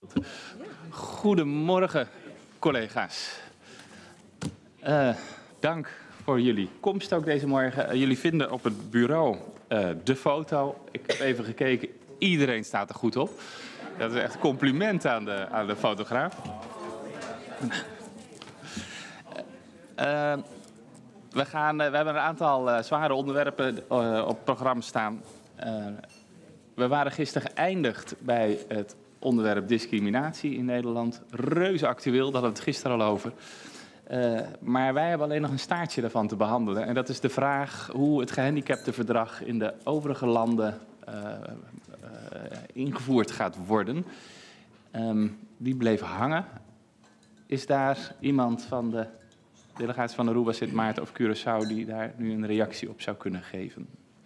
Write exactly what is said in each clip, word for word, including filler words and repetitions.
Goedemorgen, collega's. Uh, dank voor jullie komst ook deze morgen. Uh, jullie vinden op het bureau uh, de foto. Ik heb even gekeken. Iedereen staat er goed op. Dat is echt een compliment aan de, aan de fotograaf. Uh, we, gaan, uh, we hebben een aantal uh, zware onderwerpen uh, op het programma staan. Uh, we waren gisteren geëindigd bij het onderwerp discriminatie in Nederland. Reuze actueel, daar hadden we het gisteren al over. Uh, maar wij hebben alleen nog een staartje daarvan te behandelen. En dat is de vraag hoe het gehandicaptenverdrag in de overige landen uh, uh, ingevoerd gaat worden. Um, die bleef hangen. Is daar iemand van de delegatie van Aruba, Sint Maarten of Curaçao die daar nu een reactie op zou kunnen geven?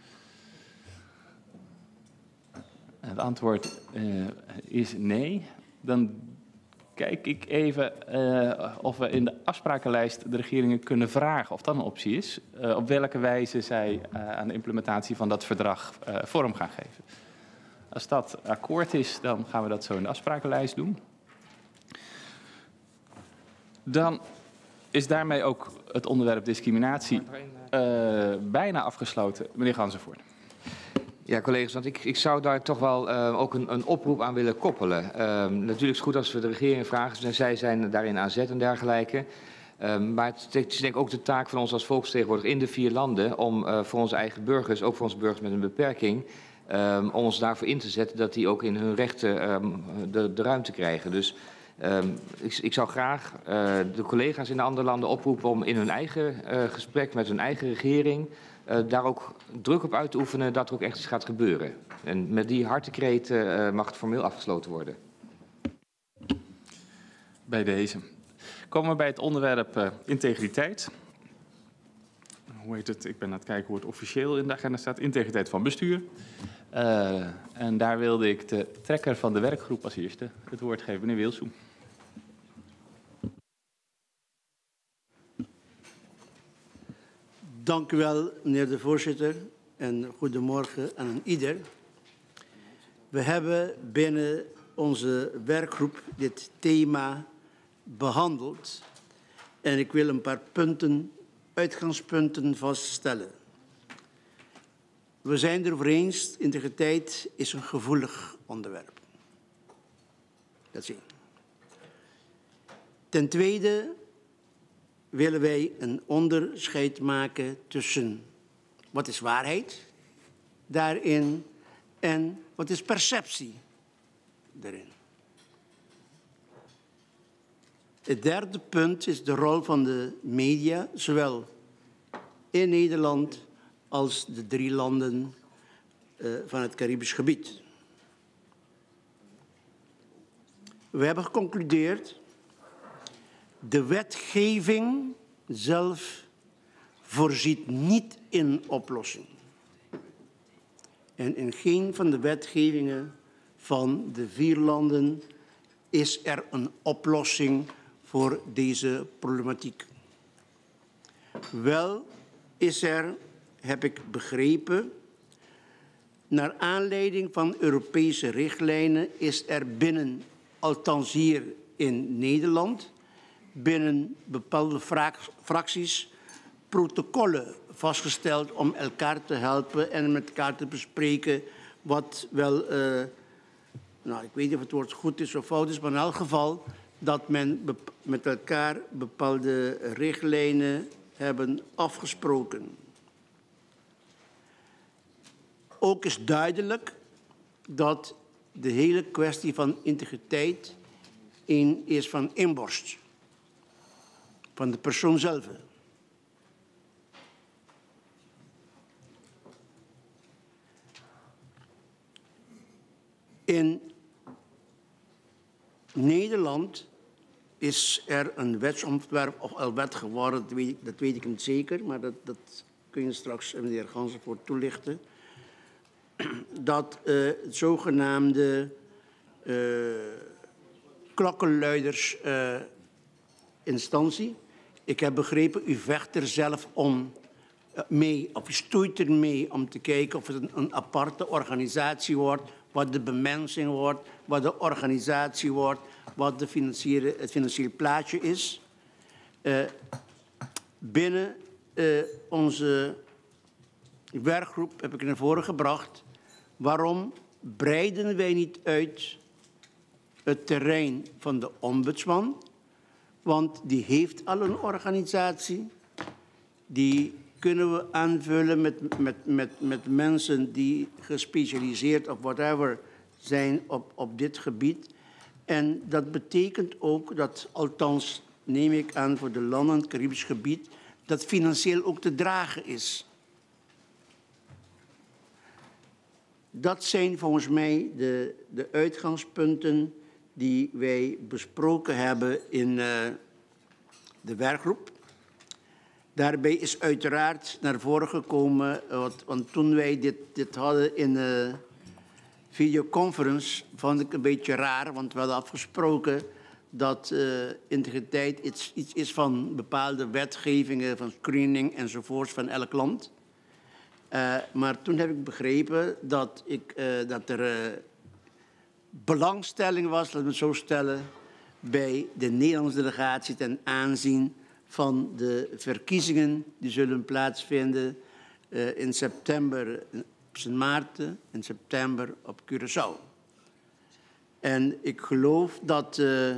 Het antwoord uh, is nee. Dan kijk ik even uh, of we in de afsprakenlijst de regeringen kunnen vragen of dat een optie is. Uh, op welke wijze zij uh, aan de implementatie van dat verdrag uh, vorm gaan geven. Als dat akkoord is, dan gaan we dat zo in de afsprakenlijst doen. Dan is daarmee ook het onderwerp discriminatie uh, bijna afgesloten. Meneer Ganzenvoort. Ja, collega's, want ik, ik zou daar toch wel uh, ook een, een oproep aan willen koppelen. Uh, natuurlijk is het goed als we de regering vragen, en zij zijn daarin aan zet en dergelijke. Uh, maar het is denk ik ook de taak van ons als volksvertegenwoordiger in de vier landen om uh, voor onze eigen burgers, ook voor onze burgers met een beperking, um, om ons daarvoor in te zetten dat die ook in hun rechten um, de, de ruimte krijgen. Dus um, ik, ik zou graag uh, de collega's in de andere landen oproepen om in hun eigen uh, gesprek met hun eigen regering Uh, daar ook druk op uit te oefenen dat er ook echt iets gaat gebeuren. En met die hartekreet uh, mag het formeel afgesloten worden. Bij deze. Komen we bij het onderwerp uh, integriteit. Hoe heet het? Ik ben aan het kijken hoe het officieel in de agenda staat. Integriteit van bestuur. Uh, en daar wilde ik de trekker van de werkgroep als eerste het woord geven, meneer Wilsoe. Dank u wel, meneer de voorzitter, en goedemorgen aan ieder. We hebben binnen onze werkgroep dit thema behandeld en ik wil een paar punten, uitgangspunten vaststellen. We zijn erover eens, integriteit is een gevoelig onderwerp. Dat is één. Ten tweede willen wij een onderscheid maken tussen wat is waarheid daarin en wat is perceptie daarin. Het derde punt is de rol van de media, zowel in Nederland als de drie landen uh, van het Caribisch gebied. We hebben geconcludeerd: de wetgeving zelf voorziet niet in oplossing. En in geen van de wetgevingen van de vier landen is er een oplossing voor deze problematiek. Wel is er, heb ik begrepen, naar aanleiding van Europese richtlijnen is er binnen, althans hier in Nederland, binnen bepaalde fracties protocollen vastgesteld om elkaar te helpen en met elkaar te bespreken wat wel, uh, nou ik weet niet of het woord goed is of fout is, maar in elk geval dat men met elkaar bepaalde richtlijnen hebben afgesproken. Ook is duidelijk dat de hele kwestie van integriteit een is van inborst. Van de persoon zelf. In Nederland is er een wetsontwerp of al wet geworden, dat weet ik, dat weet ik niet zeker, maar dat, dat kun je straks meneer Ganzenvoort toelichten. Dat uh, het zogenaamde uh, klokkenluiders uh, instantie. Ik heb begrepen, u vecht er zelf om uh, mee, of u stoeit er mee om te kijken of het een, een aparte organisatie wordt wat de bemensing wordt, wat de organisatie wordt, wat de financiële, het financiële plaatje is. Uh, binnen uh, onze werkgroep heb ik naar voren gebracht, waarom breiden wij niet uit het terrein van de ombudsman? Want die heeft al een organisatie. Die kunnen we aanvullen met, met, met, met mensen die gespecialiseerd of whatever zijn op, op dit gebied. En dat betekent ook dat, althans neem ik aan voor de landen, het Caribisch gebied, dat financieel ook te dragen is. Dat zijn volgens mij de, de uitgangspunten die wij besproken hebben in uh, de werkgroep. Daarbij is uiteraard naar voren gekomen, want, want toen wij dit, dit hadden in de videoconference, vond ik een beetje raar, want we hadden afgesproken dat uh, integriteit iets, iets is van bepaalde wetgevingen, van screening enzovoorts van elk land. Uh, maar toen heb ik begrepen dat, ik, uh, dat er uh, belangstelling was, laten we het zo stellen, bij de Nederlandse delegatie ten aanzien van de verkiezingen die zullen plaatsvinden uh, in september op Sint Maarten, in september op Curaçao. En ik geloof dat uh,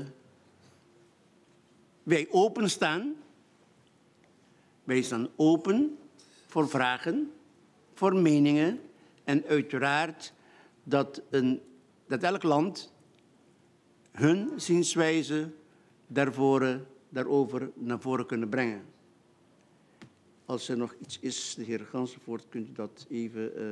wij openstaan. Wij staan open voor vragen, voor meningen en uiteraard dat, een, dat elk land hun zienswijze daarvoor, daarover naar voren kunnen brengen. Als er nog iets is, de heer Ganzenvoort, kunt u dat even uh,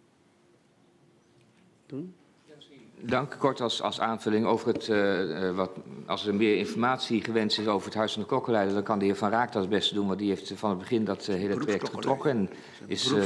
doen? Dank. Kort als, als aanvulling over het, uh, wat, als er meer informatie gewenst is over het Huis van de Klokkenluider, dan kan de heer Van Raak dat het beste doen, want die heeft van het begin dat uh, hele traject getrokken. En is, uh,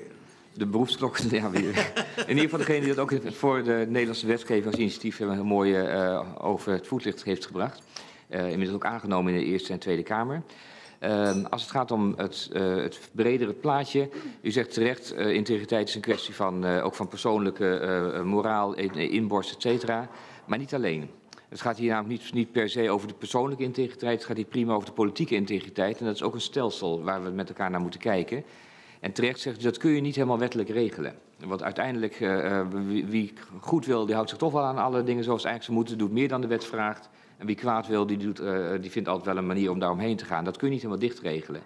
de beroepsklokkenluider, ja. In ieder geval degene die dat ook voor de Nederlandse wetgeving als initiatief een mooie uh, over het voetlicht heeft gebracht. Uh, inmiddels ook aangenomen in de Eerste en Tweede Kamer. Uh, als het gaat om het, uh, het bredere plaatje, u zegt terecht, uh, integriteit is een kwestie van, uh, ook van persoonlijke uh, moraal, inborst, et cetera. Maar niet alleen. Het gaat hier namelijk niet, niet per se over de persoonlijke integriteit, het gaat hier prima over de politieke integriteit. En dat is ook een stelsel waar we met elkaar naar moeten kijken. En terecht zegt u, dat kun je niet helemaal wettelijk regelen. Want uiteindelijk, uh, wie, wie goed wil, die houdt zich toch wel aan alle dingen zoals eigenlijk ze moeten, doet meer dan de wet vraagt. En wie kwaad wil, die, doet, uh, die vindt altijd wel een manier om daar omheen te gaan. Dat kun je niet helemaal dicht regelen.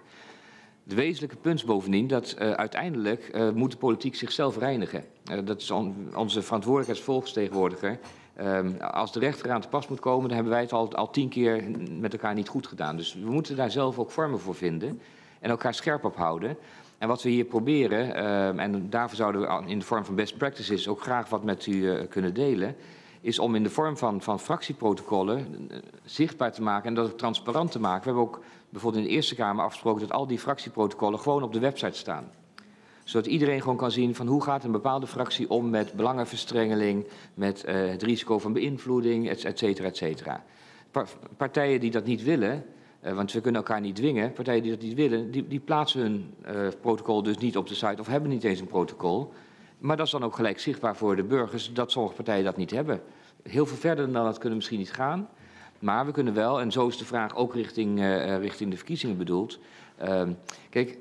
De wezenlijke punt is bovendien dat uh, uiteindelijk uh, moet de politiek zichzelf reinigen. Uh, dat is on, onze verantwoordelijkheid als volksvertegenwoordiger. Uh, als de rechter aan te pas moet komen, dan hebben wij het al, al tien keer met elkaar niet goed gedaan. Dus we moeten daar zelf ook vormen voor vinden en elkaar scherp op houden. En wat we hier proberen, uh, en daarvoor zouden we in de vorm van best practices ook graag wat met u uh, kunnen delen, is om in de vorm van, van fractieprotocollen uh, zichtbaar te maken en dat het transparant te maken. We hebben ook bijvoorbeeld in de Eerste Kamer afgesproken dat al die fractieprotocollen gewoon op de website staan. Zodat iedereen gewoon kan zien van hoe gaat een bepaalde fractie om met belangenverstrengeling, met uh, het risico van beïnvloeding, et, et cetera, et cetera. Partijen die dat niet willen, uh, want we kunnen elkaar niet dwingen, partijen die dat niet willen, die, die plaatsen hun uh, protocol dus niet op de site of hebben niet eens een protocol. Maar dat is dan ook gelijk zichtbaar voor de burgers dat sommige partijen dat niet hebben. Heel veel verder dan dat kunnen we misschien niet gaan. Maar we kunnen wel, en zo is de vraag ook richting, uh, richting de verkiezingen bedoeld. Uh, kijk,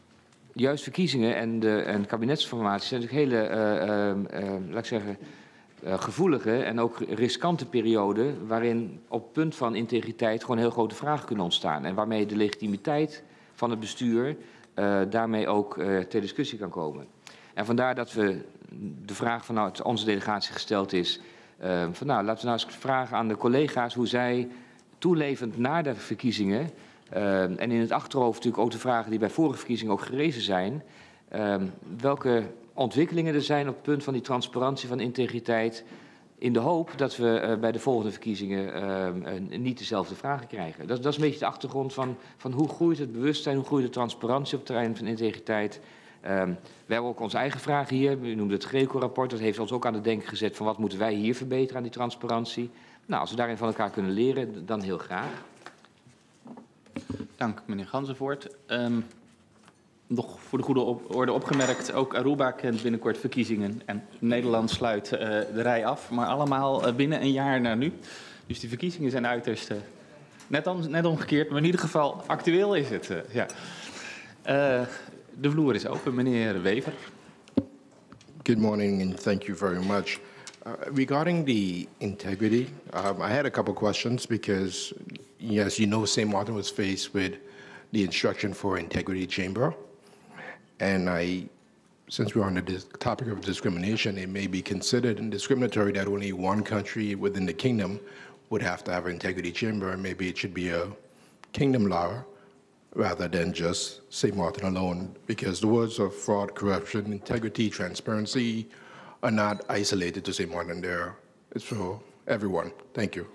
juist verkiezingen en, de, en kabinetsformaties zijn natuurlijk hele, uh, uh, uh, laat ik zeggen, uh, gevoelige en ook riskante perioden waarin op het punt van integriteit gewoon heel grote vragen kunnen ontstaan. En waarmee de legitimiteit van het bestuur uh, daarmee ook uh, ter discussie kan komen. En vandaar dat we de vraag vanuit onze delegatie gesteld is, uh, van nou, laten we nou eens vragen aan de collega's hoe zij toelevend na de verkiezingen, uh, en in het achterhoofd natuurlijk ook de vragen die bij vorige verkiezingen ook gerezen zijn, uh, welke ontwikkelingen er zijn op het punt van die transparantie, van integriteit, in de hoop dat we uh, bij de volgende verkiezingen uh, uh, niet dezelfde vragen krijgen. Dat, dat is een beetje de achtergrond van, van hoe groeit het bewustzijn, hoe groeit de transparantie op het terrein van integriteit. Um, we hebben ook onze eigen vragen hier. U noemde het Greco-rapport. Dat heeft ons ook aan het denken gezet van wat moeten wij hier verbeteren aan die transparantie. Nou, als we daarin van elkaar kunnen leren, dan heel graag. Dank, meneer Ganzenvoort. Um, nog voor de goede op orde opgemerkt, ook Aruba kent binnenkort verkiezingen. En Nederland sluit uh, de rij af, maar allemaal uh, binnen een jaar naar nu. Dus die verkiezingen zijn uiterst uh, net, om, net omgekeerd, maar in ieder geval actueel is het. Uh, ja. uh, de vloer is open, meneer Wever. Good morning and thank you very much. Uh, regarding the integrity, um, I had a couple questions because, yes, you know, Saint Martin was faced with the instruction for integrity chamber. And I, since we're on the topic of discrimination, it may be considered discriminatory that only one country within the kingdom would have to have an integrity chamber, and maybe it should be a kingdom law rather than just Saint Martin alone, because the words of fraud, corruption, integrity, transparency are not isolated to Saint Martin. They're, it's for everyone. Thank you.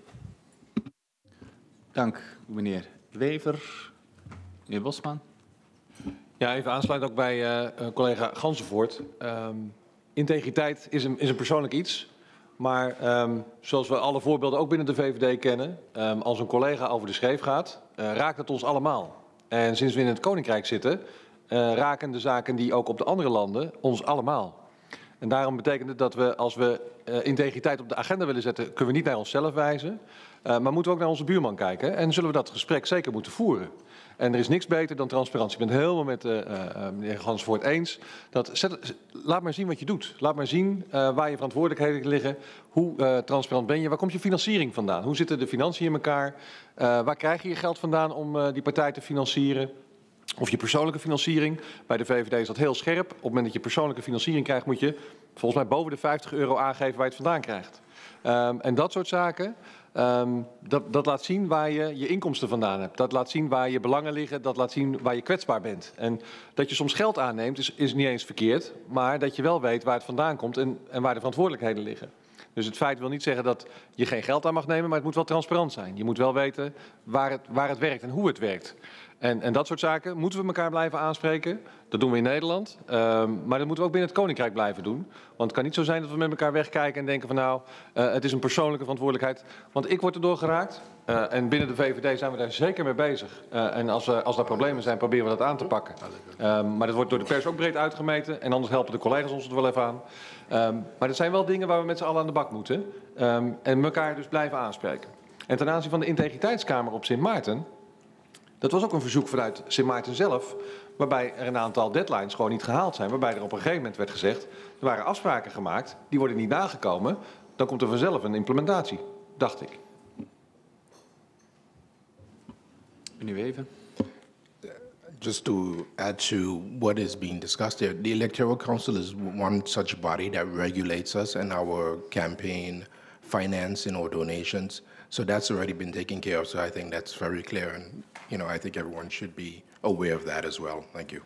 Dank, meneer Wever. Meneer Bosman. Ja, even aansluiten ook bij uh, collega Gansenvoort. Um, integriteit is een, is een persoonlijk iets. Maar um, zoals we alle voorbeelden ook binnen de V V D kennen, um, als een collega over de scheef gaat, uh, raakt het ons allemaal. En sinds we in het Koninkrijk zitten, uh, raken de zaken die ook op de andere landen ons allemaal. En daarom betekent het dat we, als we uh, integriteit op de agenda willen zetten, kunnen we niet naar onszelf wijzen. Uh, maar moeten we ook naar onze buurman kijken. En zullen we dat gesprek zeker moeten voeren. En er is niks beter dan transparantie. Ik ben het helemaal met uh, uh, meneer Gansvoort eens. Dat, zet, laat maar zien wat je doet. Laat maar zien uh, waar je verantwoordelijkheden liggen. Hoe uh, transparant ben je? Waar komt je financiering vandaan? Hoe zitten de financiën in elkaar? Uh, waar krijg je je geld vandaan om uh, die partij te financieren? Of je persoonlijke financiering. Bij de V V D is dat heel scherp. Op het moment dat je persoonlijke financiering krijgt, moet je volgens mij boven de vijftig euro aangeven waar je het vandaan krijgt. Um, en dat soort zaken. Um, dat, dat laat zien waar je je inkomsten vandaan hebt. Dat laat zien waar je belangen liggen. Dat laat zien waar je kwetsbaar bent. En dat je soms geld aanneemt is, is niet eens verkeerd. Maar dat je wel weet waar het vandaan komt en, en waar de verantwoordelijkheden liggen. Dus het feit wil niet zeggen dat je geen geld aan mag nemen, maar het moet wel transparant zijn. Je moet wel weten waar het, waar het werkt en hoe het werkt. En, en dat soort zaken moeten we elkaar blijven aanspreken. Dat doen we in Nederland. Um, maar dat moeten we ook binnen het Koninkrijk blijven doen. Want het kan niet zo zijn dat we met elkaar wegkijken en denken van nou, uh, het is een persoonlijke verantwoordelijkheid. Want ik word erdoor geraakt. Uh, en binnen de V V D zijn we daar zeker mee bezig. Uh, en als, uh, als er problemen zijn, proberen we dat aan te pakken. Um, maar dat wordt door de pers ook breed uitgemeten. En anders helpen de collega's ons er wel even aan. Um, maar dat zijn wel dingen waar we met z'n allen aan de bak moeten. Um, en elkaar dus blijven aanspreken. En ten aanzien van de integriteitskamer op Sint Maarten. Dat was ook een verzoek vanuit Sint Maarten zelf, waarbij er een aantal deadlines gewoon niet gehaald zijn. Waarbij er op een gegeven moment werd gezegd, er waren afspraken gemaakt, die worden niet nagekomen. Dan komt er vanzelf een implementatie, dacht ik. Meneer Wever. Just to add to what is being discussed here, the Electoral Council is one such body that regulates us and our campaign finance and our donations. So that's already been taken care of. So I think that's very clear. And, you know, I think everyone should be aware of that as well. Thank you.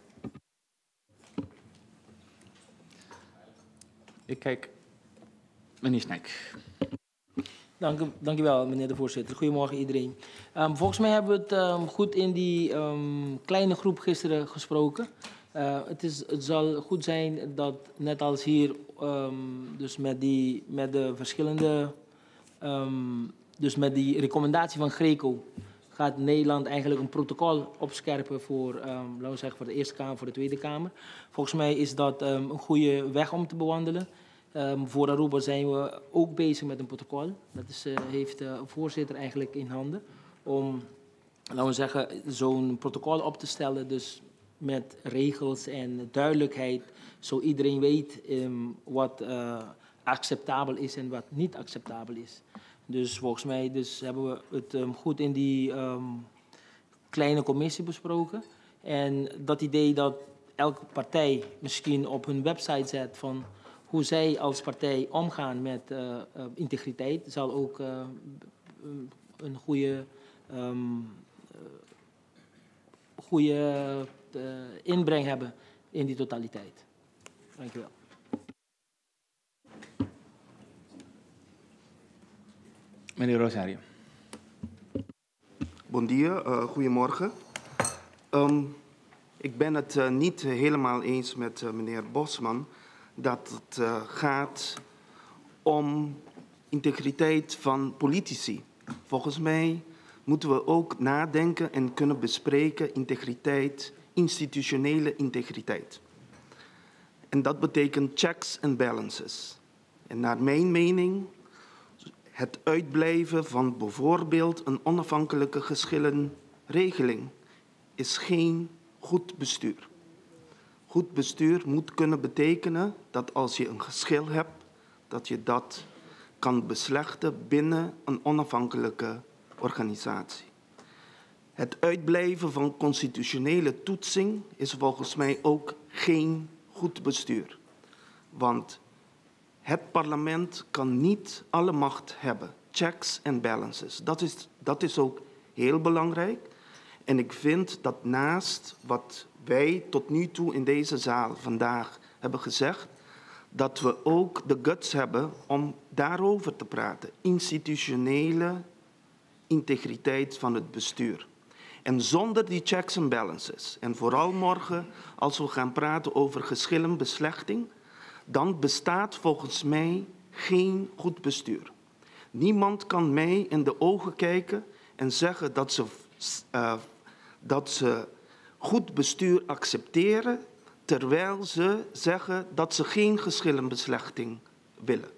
Ik kijk. Meneer Snek. Dank, dank u wel, meneer de voorzitter. Goedemorgen iedereen. Um, volgens mij hebben we het um, goed in die um, kleine groep gisteren gesproken. Uh, het, is, het zal goed zijn dat, net als hier, um, dus met, die, met de verschillende... Um, dus met die recommendatie van Greco gaat Nederland eigenlijk een protocol opscherpen voor, um, laten we zeggen, voor de Eerste Kamer, voor de Tweede Kamer. Volgens mij is dat um, een goede weg om te bewandelen. Um, voor Aruba zijn we ook bezig met een protocol. Dat is, uh, heeft de uh, voorzitter eigenlijk in handen om, laten we zeggen, zo'n protocol op te stellen. Dus met regels en duidelijkheid, zo iedereen weet um, wat uh, acceptabel is en wat niet acceptabel is. Dus volgens mij dus hebben we het um, goed in die um, kleine commissie besproken. En dat idee dat elke partij misschien op hun website zet van hoe zij als partij omgaan met uh, uh, integriteit, zal ook uh, een goede, um, uh, goede uh, inbreng hebben in die totaliteit. Dank u wel. Meneer Rosario. Bon dia, uh, goedemorgen. Um, ik ben het uh, niet helemaal eens met uh, meneer Bosman dat het uh, gaat om integriteit van politici. Volgens mij moeten we ook nadenken en kunnen bespreken integriteit institutionele integriteit. En dat betekent checks en balances. En naar mijn mening, het uitblijven van bijvoorbeeld een onafhankelijke geschillenregeling is geen goed bestuur. Goed bestuur moet kunnen betekenen dat als je een geschil hebt, dat je dat kan beslechten binnen een onafhankelijke organisatie. Het uitblijven van constitutionele toetsing is volgens mij ook geen goed bestuur. Want het parlement kan niet alle macht hebben. Checks en balances. Dat is, dat is ook heel belangrijk. En ik vind dat naast wat wij tot nu toe in deze zaal vandaag hebben gezegd, dat we ook de guts hebben om daarover te praten. Institutionele integriteit van het bestuur. En zonder die checks en balances, en vooral morgen als we gaan praten over geschillenbeslechting, dan bestaat volgens mij geen goed bestuur. Niemand kan mij in de ogen kijken en zeggen dat ze, uh, dat ze goed bestuur accepteren, terwijl ze zeggen dat ze geen geschillenbeslechting willen.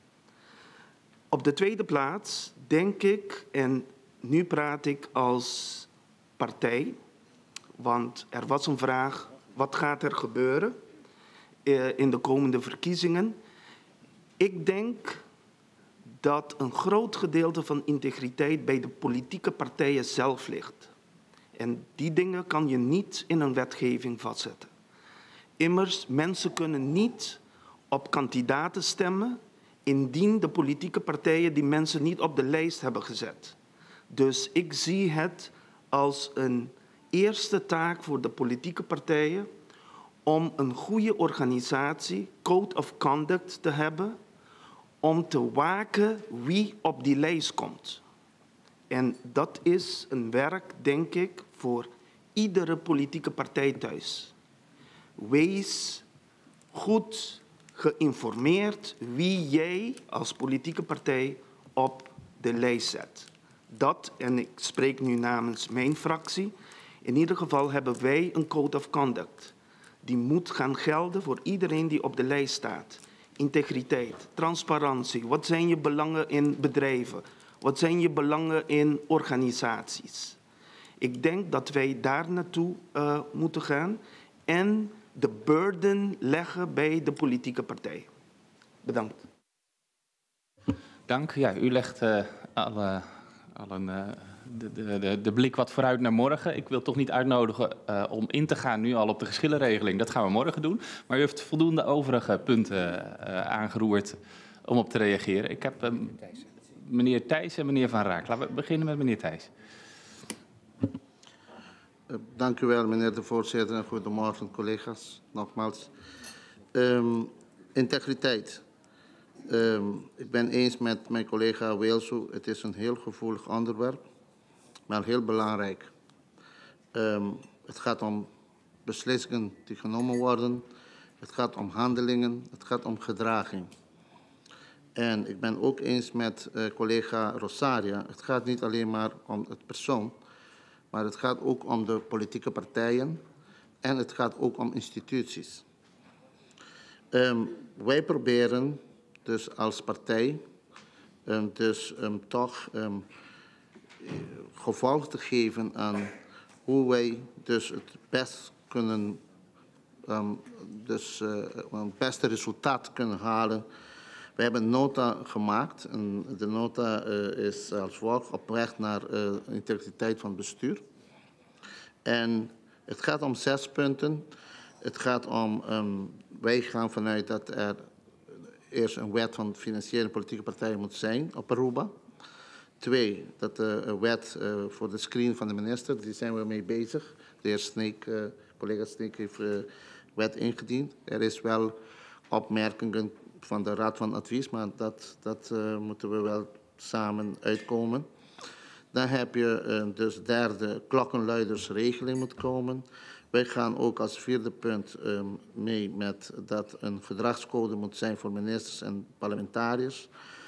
Op de tweede plaats denk ik, en nu praat ik als partij, want er was een vraag, wat gaat er gebeuren uh, in de komende verkiezingen? Ik denk dat een groot gedeelte van integriteit bij de politieke partijen zelf ligt. En die dingen kan je niet in een wetgeving vastzetten. Immers, mensen kunnen niet op kandidaten stemmen indien de politieke partijen die mensen niet op de lijst hebben gezet. Dus ik zie het als een eerste taak voor de politieke partijen om een goede organisatie, code of conduct te hebben, om te waken wie op die lijst komt. En dat is een werk, denk ik, voor iedere politieke partij thuis. Wees goed geïnformeerd wie jij als politieke partij op de lijst zet. Dat, en ik spreek nu namens mijn fractie, in ieder geval hebben wij een code of conduct. Die moet gaan gelden voor iedereen die op de lijst staat. Integriteit, transparantie, wat zijn je belangen in bedrijven? Wat zijn je belangen in organisaties? Ik denk dat wij daar naartoe uh, moeten gaan en de burden leggen bij de politieke partij. Bedankt. Dank. Ja, u legt uh, al, uh, al een, uh, de, de, de, de blik wat vooruit naar morgen. Ik wil toch niet uitnodigen uh, om in te gaan nu al op de geschillenregeling. Dat gaan we morgen doen. Maar u heeft voldoende overige punten uh, aangeroerd om op te reageren. Ik heb uh, meneer Thijs en meneer Van Raak. Laten we beginnen met meneer Thijs. Uh, dank u wel, meneer de voorzitter, en goedemorgen, collega's. Nogmaals. Um, integriteit. Um, ik ben eens met mijn collega Weelsu. Het is een heel gevoelig onderwerp, maar heel belangrijk. Um, het gaat om beslissingen die genomen worden. Het gaat om handelingen. Het gaat om gedraging. En ik ben ook eens met uh, collega Rosaria. Het gaat niet alleen maar om het persoon, maar het gaat ook om de politieke partijen en het gaat ook om instituties. Um, wij proberen dus als partij um, dus um, toch um, gevolg te geven aan hoe wij dus het best kunnen, um, dus uh, een beste resultaat kunnen halen. We hebben een nota gemaakt en de nota uh, is als volgt: op weg naar uh, integriteit van het bestuur. En het gaat om zes punten. Het gaat om, um, wij gaan vanuit dat er eerst een wet van financiële en politieke partijen moet zijn op Aruba. Twee, dat de uh, wet uh, voor de screen van de minister, die zijn we mee bezig. De heer Sneek, uh, collega Sneek heeft uh, wet ingediend. Er is wel opmerkingen van de Raad van Advies, maar dat, dat uh, moeten we wel samen uitkomen. Dan heb je uh, dus derde klokkenluidersregeling moet komen. Wij gaan ook als vierde punt um, mee met dat een gedragscode moet zijn voor ministers en parlementariërs.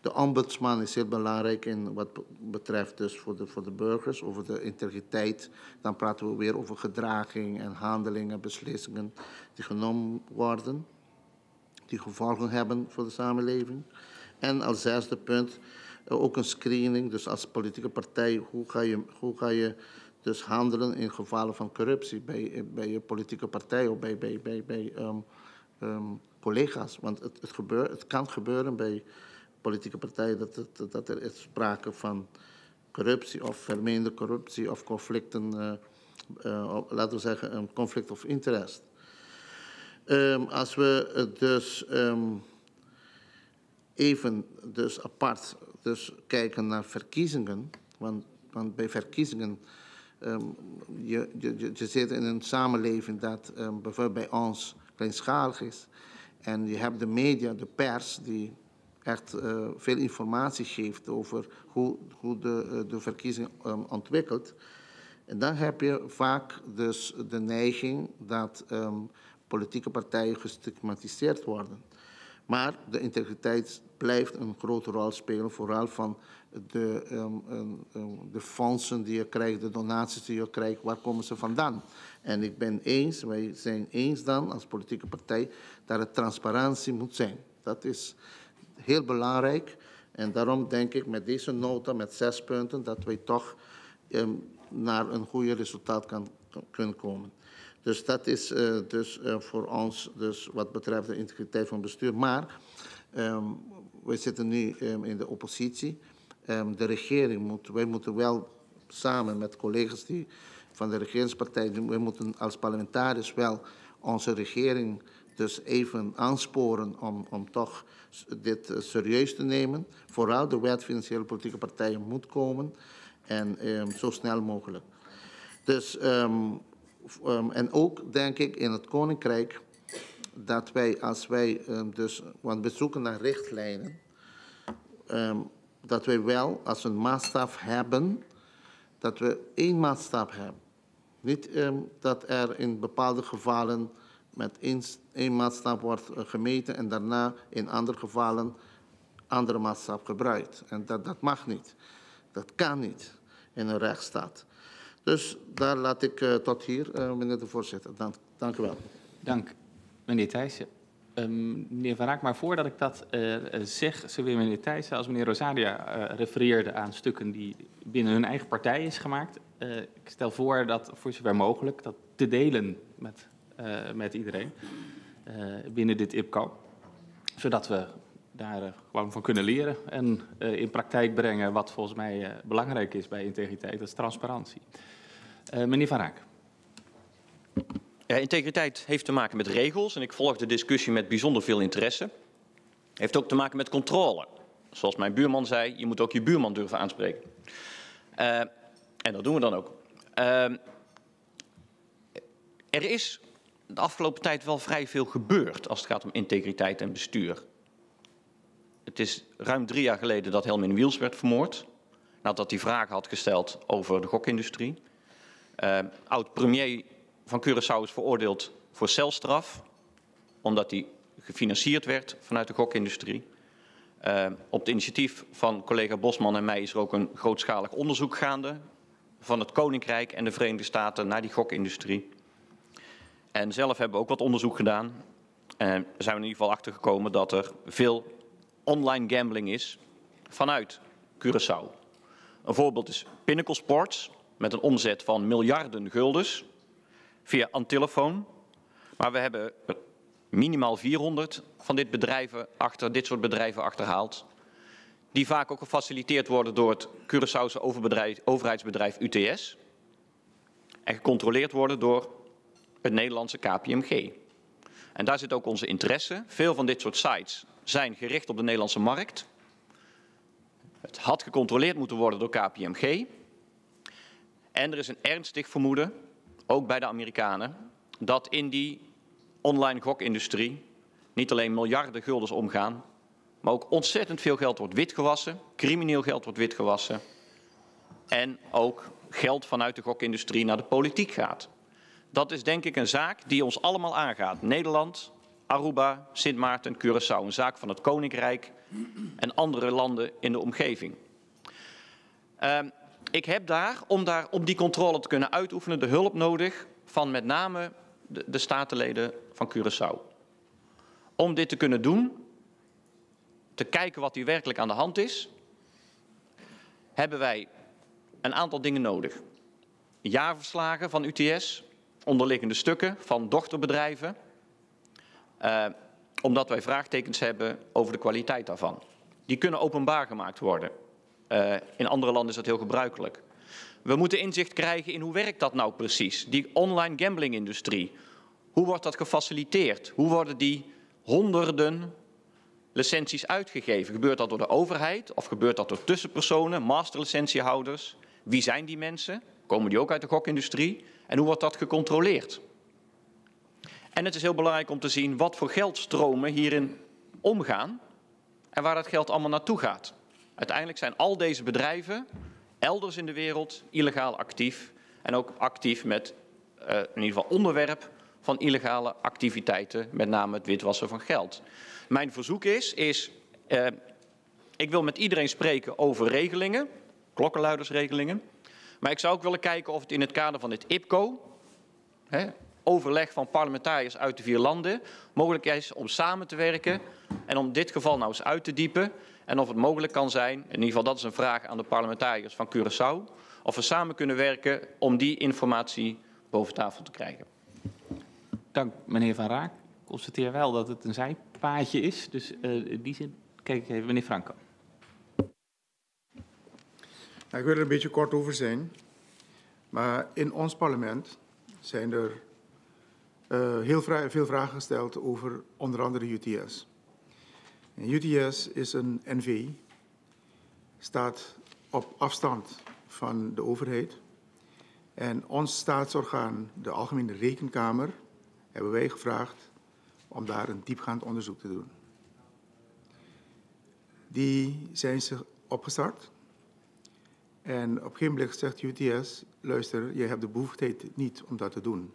De ombudsman is heel belangrijk in wat betreft dus voor de, voor de burgers, over de integriteit. Dan praten we weer over gedraging en handelingen, beslissingen die genomen worden, die gevolgen hebben voor de samenleving. En als zesde punt ook een screening, dus als politieke partij, hoe ga je, hoe ga je dus handelen in gevallen van corruptie bij, bij je politieke partij of bij, bij, bij, bij um, um, collega's. Want het, het, gebeur, het kan gebeuren bij politieke partijen dat, het, dat er is sprake van corruptie of vermeende corruptie of conflicten, uh, uh, laten we zeggen een conflict of interest. Um, als we dus um, even dus apart dus kijken naar verkiezingen, want, want bij verkiezingen um, je, je, je zit in een samenleving dat um, bijvoorbeeld bij ons kleinschalig is en je hebt de media, de pers die echt uh, veel informatie geeft over hoe, hoe de, uh, de verkiezing um, ontwikkelt. En dan heb je vaak dus de neiging dat um, politieke partijen gestigmatiseerd worden. Maar de integriteit blijft een grote rol spelen, vooral van de, um, um, um, de fondsen die je krijgt, de donaties die je krijgt, waar komen ze vandaan? En ik ben eens, wij zijn eens dan als politieke partij, dat er transparantie moet zijn. Dat is heel belangrijk en daarom denk ik met deze nota, met zes punten, dat wij toch um, naar een goede resultaat kan, kunnen komen. Dus dat is uh, dus uh, voor ons dus wat betreft de integriteit van bestuur. Maar um, we zitten nu um, in de oppositie. Um, de regering moet, wij moeten wel samen met collega's die van de regeringspartij, wij moeten als parlementariërs wel onze regering dus even aansporen om, om toch dit uh, serieus te nemen. Vooral de wet financiële politieke partijen moet komen en um, zo snel mogelijk. Dus um, Um, en ook denk ik in het Koninkrijk dat wij als wij um, dus, want we zoeken naar richtlijnen, um, dat wij wel als een maatstaf hebben, dat we één maatstaf hebben. Niet um, dat er in bepaalde gevallen met één, één maatstaf wordt uh, gemeten en daarna in andere gevallen andere maatstaf gebruikt. En dat, dat mag niet. Dat kan niet in een rechtsstaat. Dus daar laat ik uh, tot hier, uh, meneer de voorzitter. Dank, dank u wel. Dank, meneer Thijssen. Um, meneer Van Raak, maar voordat ik dat uh, zeg, zowel meneer Thijssen als meneer Rosadia uh, refereerden aan stukken die binnen hun eigen partij is gemaakt. Uh, ik stel voor dat, voor zover mogelijk, dat te delen met, uh, met iedereen uh, binnen dit I P C O. Zodat we daar uh, gewoon van kunnen leren en uh, in praktijk brengen wat volgens mij uh, belangrijk is bij integriteit, dat is transparantie. Uh, meneer Van Raak. Ja, integriteit heeft te maken met regels en ik volg de discussie met bijzonder veel interesse. Heeft ook te maken met controle. Zoals mijn buurman zei, je moet ook je buurman durven aanspreken. Uh, en dat doen we dan ook. Uh, er is de afgelopen tijd wel vrij veel gebeurd als het gaat om integriteit en bestuur. Het is ruim drie jaar geleden dat Helmin Wiels werd vermoord. Nadat hij vragen had gesteld over de gokindustrie. Uh, Oud-premier van Curaçao is veroordeeld voor celstraf. Omdat hij gefinancierd werd vanuit de gokindustrie. Uh, op het initiatief van collega Bosman en mij is er ook een grootschalig onderzoek gaande. Van het Koninkrijk en de Verenigde Staten naar die gokindustrie. En zelf hebben we ook wat onderzoek gedaan. En zijn we in ieder geval achtergekomen dat er veel online gambling is vanuit Curaçao. Een voorbeeld is Pinnacle Sports met een omzet van miljarden guldens via Antilofoon. Maar we hebben minimaal vierhonderd van dit, bedrijven achter, dit soort bedrijven achterhaald. Die vaak ook gefaciliteerd worden door het Curaçaose overheidsbedrijf U T S. En gecontroleerd worden door het Nederlandse K P M G. En daar zit ook onze interesse. Veel van dit soort sites zijn gericht op de Nederlandse markt. Het had gecontroleerd moeten worden door K P M G. En er is een ernstig vermoeden, ook bij de Amerikanen, dat in die online gokindustrie niet alleen miljarden guldens omgaan, maar ook ontzettend veel geld wordt witgewassen, crimineel geld wordt witgewassen en ook geld vanuit de gokindustrie naar de politiek gaat. Dat is denk ik een zaak die ons allemaal aangaat. Nederland, Aruba, Sint Maarten, Curaçao, een zaak van het Koninkrijk en andere landen in de omgeving. Uh, ik heb daar, om, daar, om die controle te kunnen uitoefenen, de hulp nodig van met name de, de statenleden van Curaçao. Om dit te kunnen doen, te kijken wat hier werkelijk aan de hand is, hebben wij een aantal dingen nodig. Jaarverslagen van U T S, onderliggende stukken van dochterbedrijven, uh, omdat wij vraagtekens hebben over de kwaliteit daarvan. Die kunnen openbaar gemaakt worden. Uh, in andere landen is dat heel gebruikelijk. We moeten inzicht krijgen in hoe werkt dat nou precies, die online gambling-industrie. Hoe wordt dat gefaciliteerd? Hoe worden die honderden licenties uitgegeven? Gebeurt dat door de overheid of gebeurt dat door tussenpersonen, masterlicentiehouders? Wie zijn die mensen? Komen die ook uit de gokindustrie? En hoe wordt dat gecontroleerd? En het is heel belangrijk om te zien wat voor geldstromen hierin omgaan en waar dat geld allemaal naartoe gaat. Uiteindelijk zijn al deze bedrijven elders in de wereld illegaal actief en ook actief met uh, in ieder geval onderwerp van illegale activiteiten, met name het witwassen van geld. Mijn verzoek is, is uh, ik wil met iedereen spreken over regelingen, klokkenluidersregelingen, maar ik zou ook willen kijken of het in het kader van dit I P C O, hè, overleg van parlementariërs uit de vier landen, mogelijk is om samen te werken en om dit geval nou eens uit te diepen. En of het mogelijk kan zijn, in ieder geval dat is een vraag aan de parlementariërs van Curaçao, of we samen kunnen werken om die informatie boven tafel te krijgen. Dank meneer Van Raak. Ik constateer wel dat het een zijpaadje is, dus uh, in die zin kijk ik even meneer Franco. Nou, ik wil er een beetje kort over zijn, maar in ons parlement zijn er uh, heel vra- veel vragen gesteld over onder andere U T S. En U T S is een N V, staat op afstand van de overheid. En ons staatsorgaan, de Algemene Rekenkamer, hebben wij gevraagd om daar een diepgaand onderzoek te doen. Die zijn zich opgestart. En op een gegeven moment zegt U T S, luister, je hebt de bevoegdheid niet om dat te doen.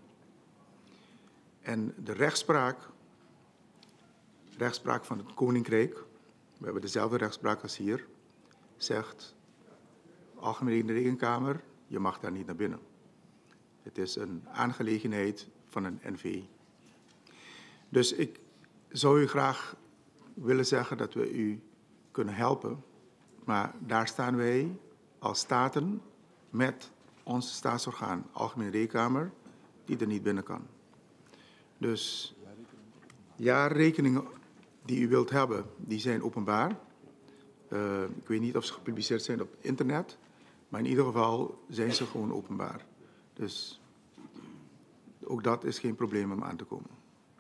En de rechtspraak, rechtspraak van het Koninkrijk, we hebben dezelfde rechtspraak als hier, zegt, Algemene Rekenkamer, je mag daar niet naar binnen. Het is een aangelegenheid van een N V. Dus ik zou u graag willen zeggen dat we u kunnen helpen, maar daar staan wij als staten met ons staatsorgaan, Algemene Rekenkamer, die er niet binnen kan. Dus jaarrekeningen die u wilt hebben, die zijn openbaar. Uh, ik weet niet of ze gepubliceerd zijn op internet, maar in ieder geval zijn ze gewoon openbaar. Dus ook dat is geen probleem om aan te komen.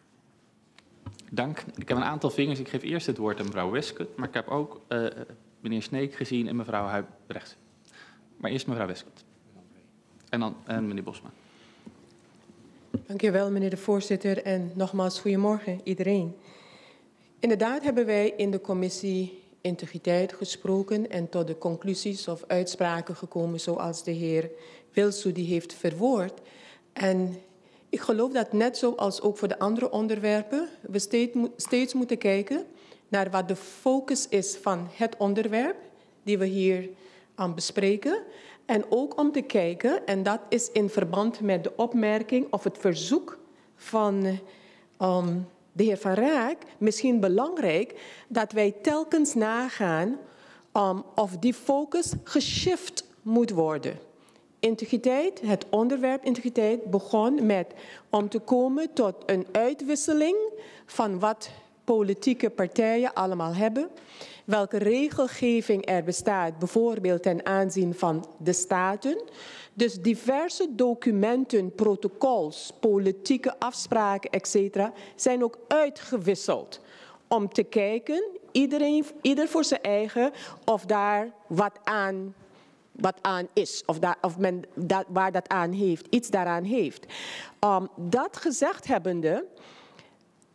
Dank. Ik heb een aantal vingers. Ik geef eerst het woord aan mevrouw Weskut, maar ik heb ook uh, meneer Sneek gezien en mevrouw Huibrechts. Maar eerst mevrouw Weskut. En dan uh, meneer Bosma. Dank u wel, meneer de voorzitter. En nogmaals, goedemorgen iedereen. Inderdaad hebben wij in de commissie Integriteit gesproken en tot de conclusies of uitspraken gekomen zoals de heer Wilsu die heeft verwoord. En ik geloof dat net zoals ook voor de andere onderwerpen, we steeds, steeds moeten kijken naar wat de focus is van het onderwerp die we hier aan bespreken. En ook om te kijken, en dat is in verband met de opmerking of het verzoek van um, de heer Van Raak, misschien belangrijk dat wij telkens nagaan um, of die focus geshift moet worden. Integriteit, het onderwerp integriteit, begon met om te komen tot een uitwisseling van wat politieke partijen allemaal hebben. Welke regelgeving er bestaat, bijvoorbeeld ten aanzien van de staten. Dus diverse documenten, protocols, politieke afspraken, et cetera, zijn ook uitgewisseld. Om te kijken, iedereen, ieder voor zijn eigen, of daar wat aan, wat aan is. Of, daar, of men dat, waar dat aan heeft, iets daaraan heeft. Um, dat gezegd hebbende,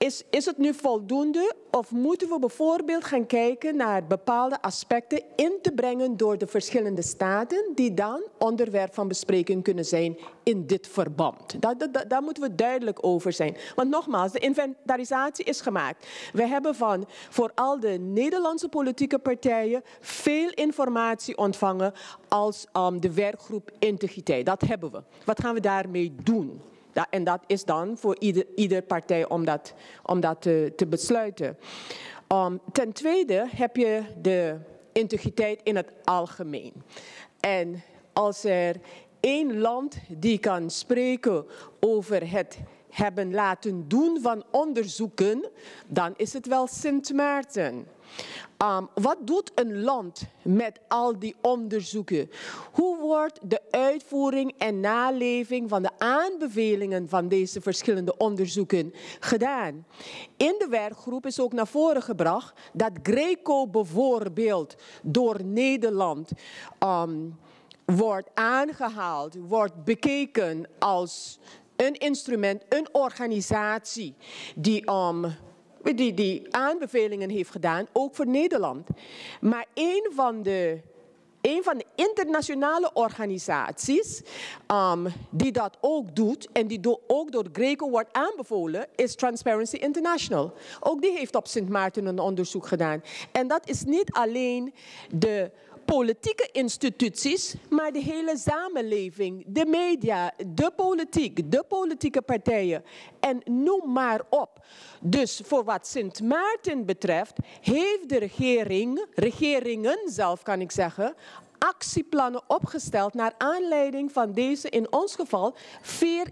Is, is het nu voldoende of moeten we bijvoorbeeld gaan kijken naar bepaalde aspecten in te brengen door de verschillende staten die dan onderwerp van bespreking kunnen zijn in dit verband? Daar, daar, daar moeten we duidelijk over zijn. Want nogmaals, de inventarisatie is gemaakt. We hebben van vooral de Nederlandse politieke partijen veel informatie ontvangen als um, de werkgroep integriteit. Dat hebben we. Wat gaan we daarmee doen? Ja, en dat is dan voor ieder, ieder partij om dat, om dat te, te besluiten. Um, ten tweede heb je de integriteit in het algemeen. En als er één land die kan spreken over het hebben laten doen van onderzoeken, dan is het wel Sint Maarten. Um, wat doet een land met al die onderzoeken? Hoe wordt de uitvoering en naleving van de aanbevelingen van deze verschillende onderzoeken gedaan? In de werkgroep is ook naar voren gebracht dat Greco bijvoorbeeld door Nederland um, wordt aangehaald, wordt bekeken als een instrument, een organisatie die um, Die, die aanbevelingen heeft gedaan, ook voor Nederland. Maar een van de, een van de internationale organisaties um, die dat ook doet en die do, ook door Greco wordt aanbevolen, is Transparency International. Ook die heeft op Sint Maarten een onderzoek gedaan. En dat is niet alleen de politieke instituties, maar de hele samenleving, de media, de politiek, de politieke partijen en noem maar op. Dus voor wat Sint Maarten betreft heeft de regering, regeringen zelf kan ik zeggen, actieplannen opgesteld naar aanleiding van deze, in ons geval, vier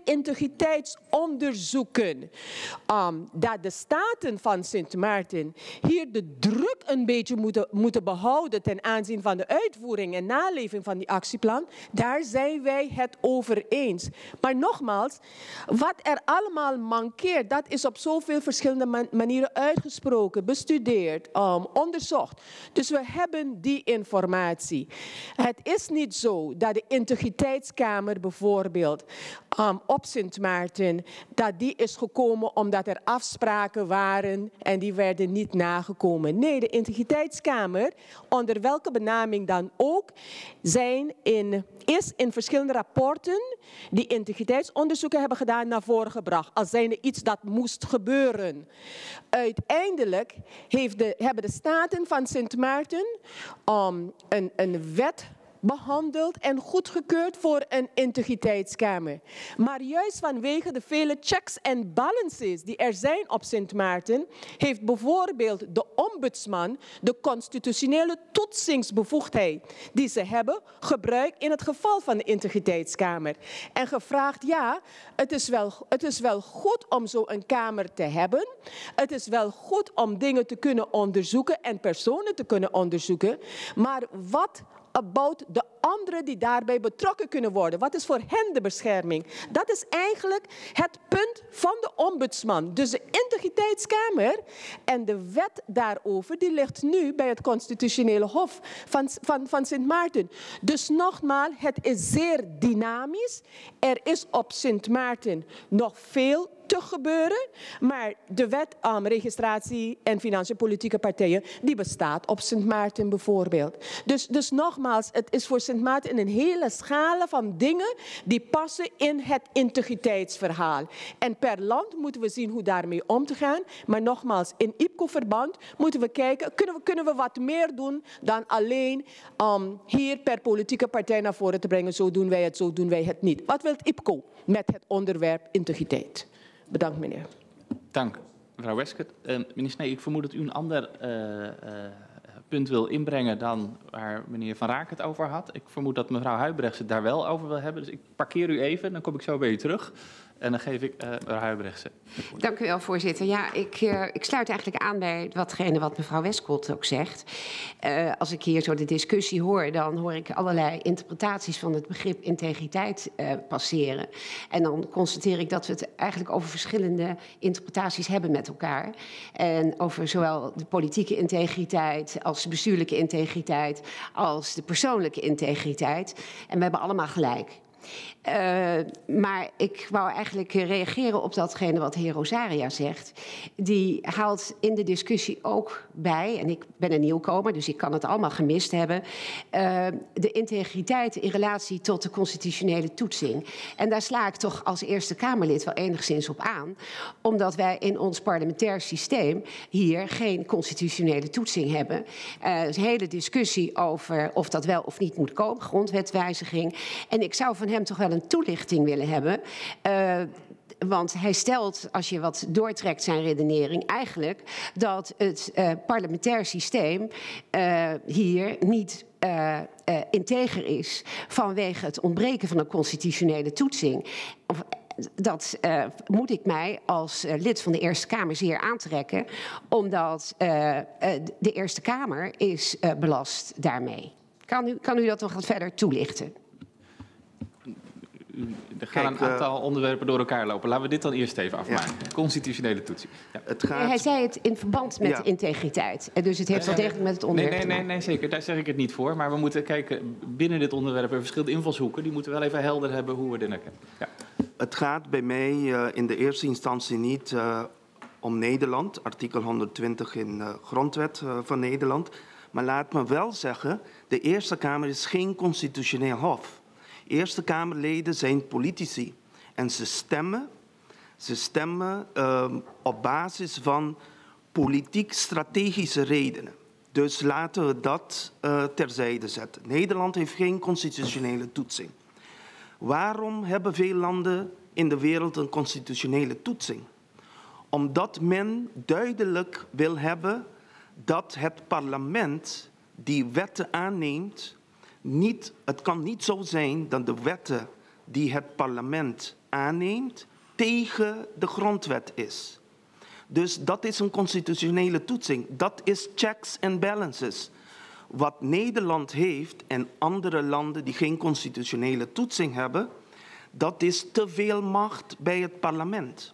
integriteitsonderzoeken. Um, dat de staten van Sint Maarten hier de druk een beetje moeten, moeten behouden ten aanzien van de uitvoering en naleving van die actieplan, daar zijn wij het over eens. Maar nogmaals, wat er allemaal mankeert, dat is op zoveel verschillende man manieren uitgesproken, bestudeerd, um, onderzocht. Dus we hebben die informatie. Het is niet zo dat de integriteitskamer bijvoorbeeld um, op Sint Maarten, dat die is gekomen omdat er afspraken waren en die werden niet nagekomen. Nee, de integriteitskamer, onder welke benaming dan ook, zijn in, is in verschillende rapporten die integriteitsonderzoeken hebben gedaan naar voren gebracht. Als zijnde iets dat moest gebeuren. Uiteindelijk heeft de, hebben de staten van Sint Maarten um, een, een wet behandeld en goedgekeurd voor een integriteitskamer. Maar juist vanwege de vele checks en balances die er zijn op Sint Maarten, heeft bijvoorbeeld de ombudsman de constitutionele toetsingsbevoegdheid die ze hebben gebruikt in het geval van de integriteitskamer. En gevraagd, ja, het is wel, het is wel goed om zo'n kamer te hebben. Het is wel goed om dingen te kunnen onderzoeken en personen te kunnen onderzoeken. Maar wat about de anderen die daarbij betrokken kunnen worden? Wat is voor hen de bescherming? Dat is eigenlijk het punt van de ombudsman. Dus de integriteitskamer en de wet daarover, die ligt nu bij het constitutionele hof van, van, van Sint Maarten. Dus nogmaals, het is zeer dynamisch. Er is op Sint Maarten nog veel te gebeuren, maar de wet um, registratie en financiën politieke partijen, die bestaat op Sint Maarten bijvoorbeeld. Dus, dus nogmaals, het is voor Sint Maarten een hele scala van dingen die passen in het integriteitsverhaal. En per land moeten we zien hoe daarmee om te gaan. Maar nogmaals, in I P C O-verband moeten we kijken, kunnen we, kunnen we wat meer doen dan alleen um, hier per politieke partij naar voren te brengen. Zo doen wij het, zo doen wij het niet. Wat wil I P C O met het onderwerp integriteit? Bedankt, meneer. Dank, mevrouw Weskert. Uh, meneer Snee, ik vermoed dat u een ander uh, uh, punt wil inbrengen dan waar meneer Van Raak het over had. Ik vermoed dat mevrouw Huybrechts het daar wel over wil hebben. Dus ik parkeer u even, dan kom ik zo bij u terug. En dan geef ik uh, mevrouw Huybrechts. Dank u wel, voorzitter. Ja, ik, uh, ik sluit eigenlijk aan bij watgene wat mevrouw Westcott ook zegt. Uh, als ik hier zo de discussie hoor, dan hoor ik allerlei interpretaties van het begrip integriteit uh, passeren. En dan constateer ik dat we het eigenlijk over verschillende interpretaties hebben met elkaar. En over zowel de politieke integriteit als de bestuurlijke integriteit als de persoonlijke integriteit. En we hebben allemaal gelijk. Uh, maar ik wou eigenlijk reageren op datgene wat de heer Rosaria zegt. Die haalt in de discussie ook bij, en ik ben een nieuwkomer, dus ik kan het allemaal gemist hebben, uh, de integriteit in relatie tot de constitutionele toetsing. En daar sla ik toch als Eerste Kamerlid wel enigszins op aan, omdat wij in ons parlementair systeem hier geen constitutionele toetsing hebben. Uh, een hele discussie over of dat wel of niet moet komen, grondwetwijziging. En ik zou van hem toch wel een toelichting willen hebben. Uh, want hij stelt, als je wat doortrekt zijn redenering, eigenlijk dat het uh, parlementair systeem uh, hier niet uh, uh, integer is vanwege het ontbreken van een constitutionele toetsing. Of, dat uh, moet ik mij als uh, lid van de Eerste Kamer zeer aantrekken, omdat uh, uh, de Eerste Kamer is uh, belast daarmee. Kan u, kan u dat nog wat verder toelichten? Er gaan Kijk, een aantal uh, onderwerpen door elkaar lopen. Laten we dit dan eerst even afmaken. Ja. Constitutionele toetsing. Ja. Het gaat... Hij zei het in verband met ja. integriteit. Dus het heeft wel uh, degelijk met het onderwerp nee, nee, nee, nee, zeker. Daar zeg ik het niet voor. Maar we moeten kijken, binnen dit onderwerp er verschillende invalshoeken. Die moeten wel even helder hebben hoe we dit kijken. Ja. Het gaat bij mij uh, in de eerste instantie niet uh, om Nederland. Artikel honderdtwintig in de uh, grondwet uh, van Nederland. Maar laat me wel zeggen, de Eerste Kamer is geen constitutioneel hof. Eerste Kamerleden zijn politici en ze stemmen, ze stemmen uh, op basis van politiek-strategische redenen. Dus laten we dat uh, terzijde zetten. Nederland heeft geen constitutionele toetsing. Waarom hebben veel landen in de wereld een constitutionele toetsing? Omdat men duidelijk wil hebben dat het parlement die wetten aanneemt, Niet, het kan niet zo zijn dat de wetten die het parlement aanneemt tegen de grondwet is. Dus dat is een constitutionele toetsing. Dat is checks and balances. Wat Nederland heeft en andere landen die geen constitutionele toetsing hebben, dat is te veel macht bij het parlement.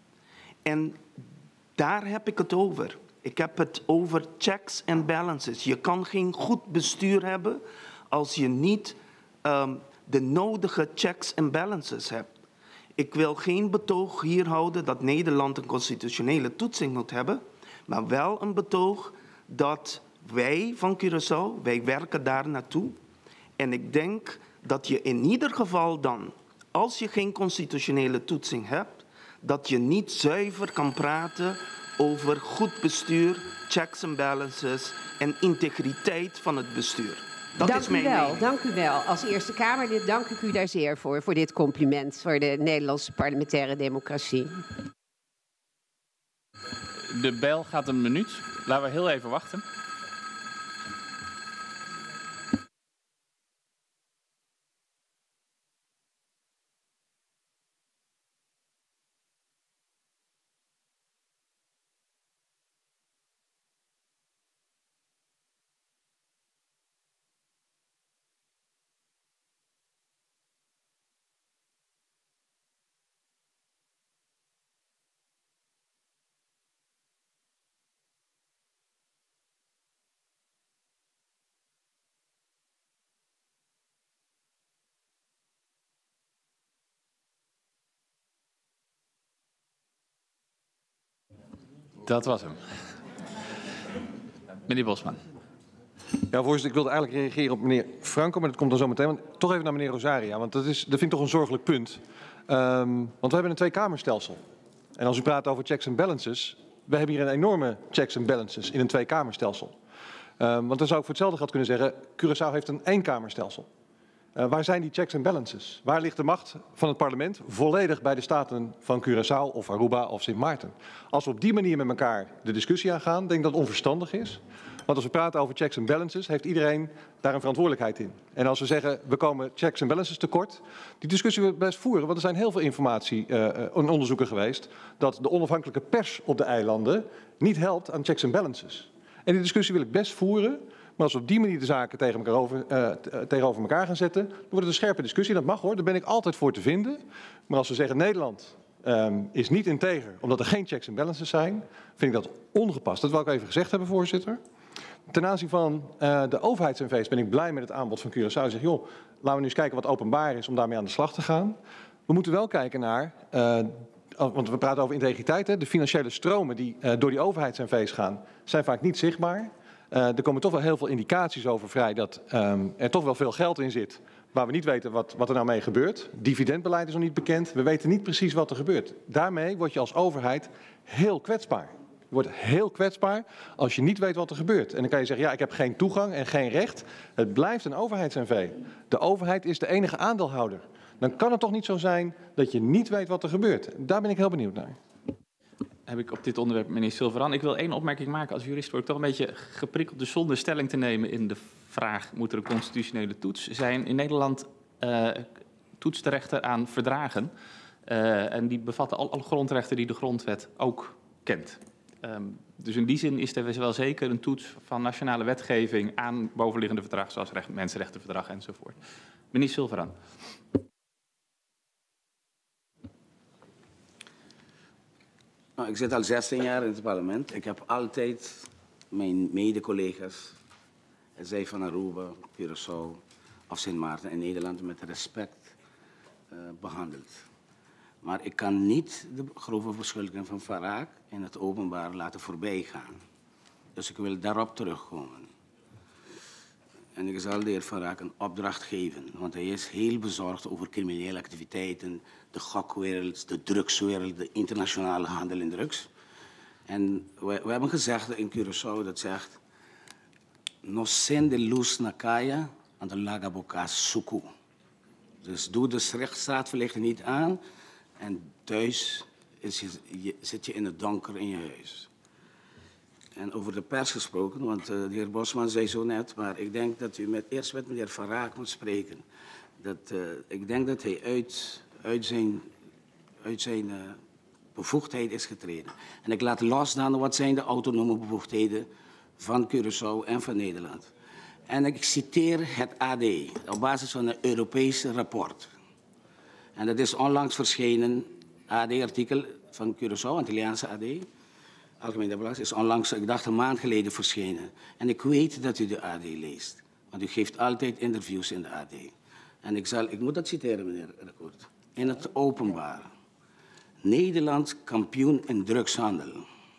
En daar heb ik het over. Ik heb het over checks and balances. Je kan geen goed bestuur hebben als je niet um, de nodige checks en balances hebt. Ik wil geen betoog hier houden dat Nederland een constitutionele toetsing moet hebben, maar wel een betoog dat wij van Curaçao, wij werken daar naartoe. En ik denk dat je in ieder geval dan, als je geen constitutionele toetsing hebt, dat je niet zuiver kan praten over goed bestuur, checks en balances en integriteit van het bestuur. Dat dank is mijn u wel, mening. dank u wel. Als Eerste Kamerlid dank ik u daar zeer voor, voor dit compliment voor de Nederlandse parlementaire democratie. De bel gaat een minuut. Laten we heel even wachten. Dat was hem. Meneer Bosman. Ja, voorzitter, ik wilde eigenlijk reageren op meneer Franco, maar dat komt dan zo meteen. Want toch even naar meneer Rosaria, want dat, is, dat vind ik toch een zorgelijk punt. Um, want we hebben een tweekamerstelsel. En als u praat over checks and balances, we hebben hier een enorme checks and balances in een tweekamerstelsel. Um, want dan zou ik voor hetzelfde geld kunnen zeggen, Curaçao heeft een eenkamerstelsel. Uh, waar zijn die checks and balances? Waar ligt de macht van het parlement volledig bij de staten van Curaçao of Aruba of Sint Maarten? Als we op die manier met elkaar de discussie aangaan, denk ik dat het onverstandig is. Want als we praten over checks and balances, heeft iedereen daar een verantwoordelijkheid in. En als we zeggen, we komen checks and balances tekort, die discussie willen we best voeren. Want er zijn heel veel informatie uh, en onderzoeken geweest dat de onafhankelijke pers op de eilanden niet helpt aan checks and balances. En die discussie wil ik best voeren. Maar als we op die manier de zaken tegen elkaar, over, uh, tegenover elkaar gaan zetten, dan wordt het een scherpe discussie. Dat mag hoor, daar ben ik altijd voor te vinden. Maar als we zeggen Nederland um, is niet integer omdat er geen checks en balances zijn, vind ik dat ongepast. Dat wil ik even gezegd hebben, voorzitter. ten aanzien van uh, de overheids-N V's ben ik blij met het aanbod van Curaçao. Ik zeg, joh, laten we nu eens kijken wat openbaar is om daarmee aan de slag te gaan. We moeten wel kijken naar, uh, want we praten over integriteit, hè, de financiële stromen die uh, door die overheids-N V's gaan, zijn vaak niet zichtbaar. Uh, er komen toch wel heel veel indicaties over vrij dat um, er toch wel veel geld in zit, waar we niet weten wat, wat er nou mee gebeurt. Dividendbeleid is nog niet bekend. We weten niet precies wat er gebeurt. Daarmee word je als overheid heel kwetsbaar. Je wordt heel kwetsbaar als je niet weet wat er gebeurt. En dan kan je zeggen, ja, ik heb geen toegang en geen recht. Het blijft een overheids-N V. De overheid is de enige aandeelhouder. Dan kan het toch niet zo zijn dat je niet weet wat er gebeurt. Daar ben ik heel benieuwd naar. Heb ik op dit onderwerp, meneer Silveran. Ik wil één opmerking maken. Als jurist word ik toch een beetje geprikkeld, dus zonder stelling te nemen in de vraag, moet er een constitutionele toets zijn? In Nederland uh, toetst de rechter aan verdragen. Uh, en die bevatten al, alle grondrechten die de grondwet ook kent. Um, dus in die zin is er wel zeker een toets van nationale wetgeving aan bovenliggende verdragen, zoals recht, mensenrechtenverdrag enzovoort. Meneer Silveran. Nou, ik zit al zestien jaar in het parlement. Ik heb altijd mijn mede-collega's, zij van Aruba, Curaçao of Sint Maarten in Nederland, met respect uh, behandeld. Maar ik kan niet de grove beschuldiging van Farag in het openbaar laten voorbijgaan. Dus ik wil daarop terugkomen. En ik zal de heer Farag een opdracht geven, want hij is heel bezorgd over criminele activiteiten, de gokwereld, de drugswereld, de internationale handel in drugs. En we, we hebben gezegd in Curaçao, dat zegt, no sen de luz na kaya, aan de lagaboka suku. Dus doe de straatverlichting niet aan en thuis is je, je, zit je in het donker in je huis. En over de pers gesproken, want uh, de heer Bosman zei zo net, maar ik denk dat u met, eerst met meneer Farag moet spreken. Dat, uh, ik denk dat hij uit, uit zijn, uit zijn uh, bevoegdheid is getreden. En ik laat los dan wat zijn de autonome bevoegdheden van Curaçao en van Nederland. En ik citeer het A D op basis van een Europese rapport. En dat is onlangs verschenen, A D-artikel van Curaçao, Antilliaanse A D. Algemeen Belang is onlangs, ik dacht een maand geleden, verschenen. En ik weet dat u de A D leest. Want u geeft altijd interviews in de A D. En ik, zal, ik moet dat citeren, meneer Rekoort. In het openbaar. Nederland kampioen in drugshandel.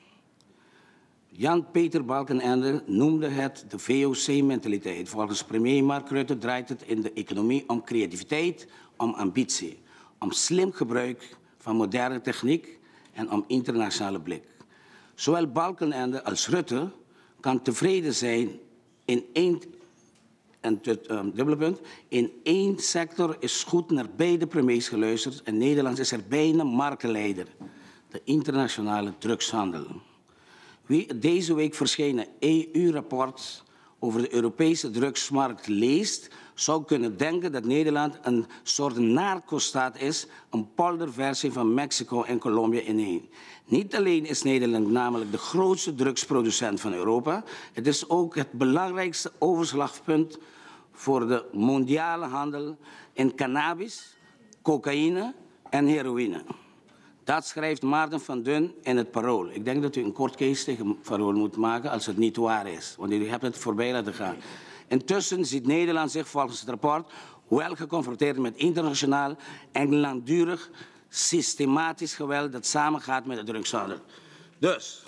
Jan-Peter Balkenende noemde het de V O C-mentaliteit. Volgens premier Mark Rutte draait het in de economie om creativiteit, om ambitie. Om slim gebruik van moderne techniek en om internationale blik. Zowel Balkenende als Rutte kan tevreden zijn in één, en het um, dubbele punt, in één sector is goed naar beide premiers geluisterd en Nederland is er bijna marktleider, de internationale drugshandel. Wie het deze week verschenen E U-rapport over de Europese drugsmarkt leest, zou kunnen denken dat Nederland een soort narco-staat is, een polderversie van Mexico en Colombia in één. Niet alleen is Nederland namelijk de grootste drugsproducent van Europa, het is ook het belangrijkste overslagpunt voor de mondiale handel in cannabis, cocaïne en heroïne. Dat schrijft Maarten van Dun in het Parool. Ik denk dat u een kort case tegen Parool moet maken als het niet waar is, want u hebt het voorbij laten gaan. Intussen ziet Nederland zich volgens het rapport wel geconfronteerd met internationaal en langdurig systematisch geweld dat samengaat met de drugshandel. Dus,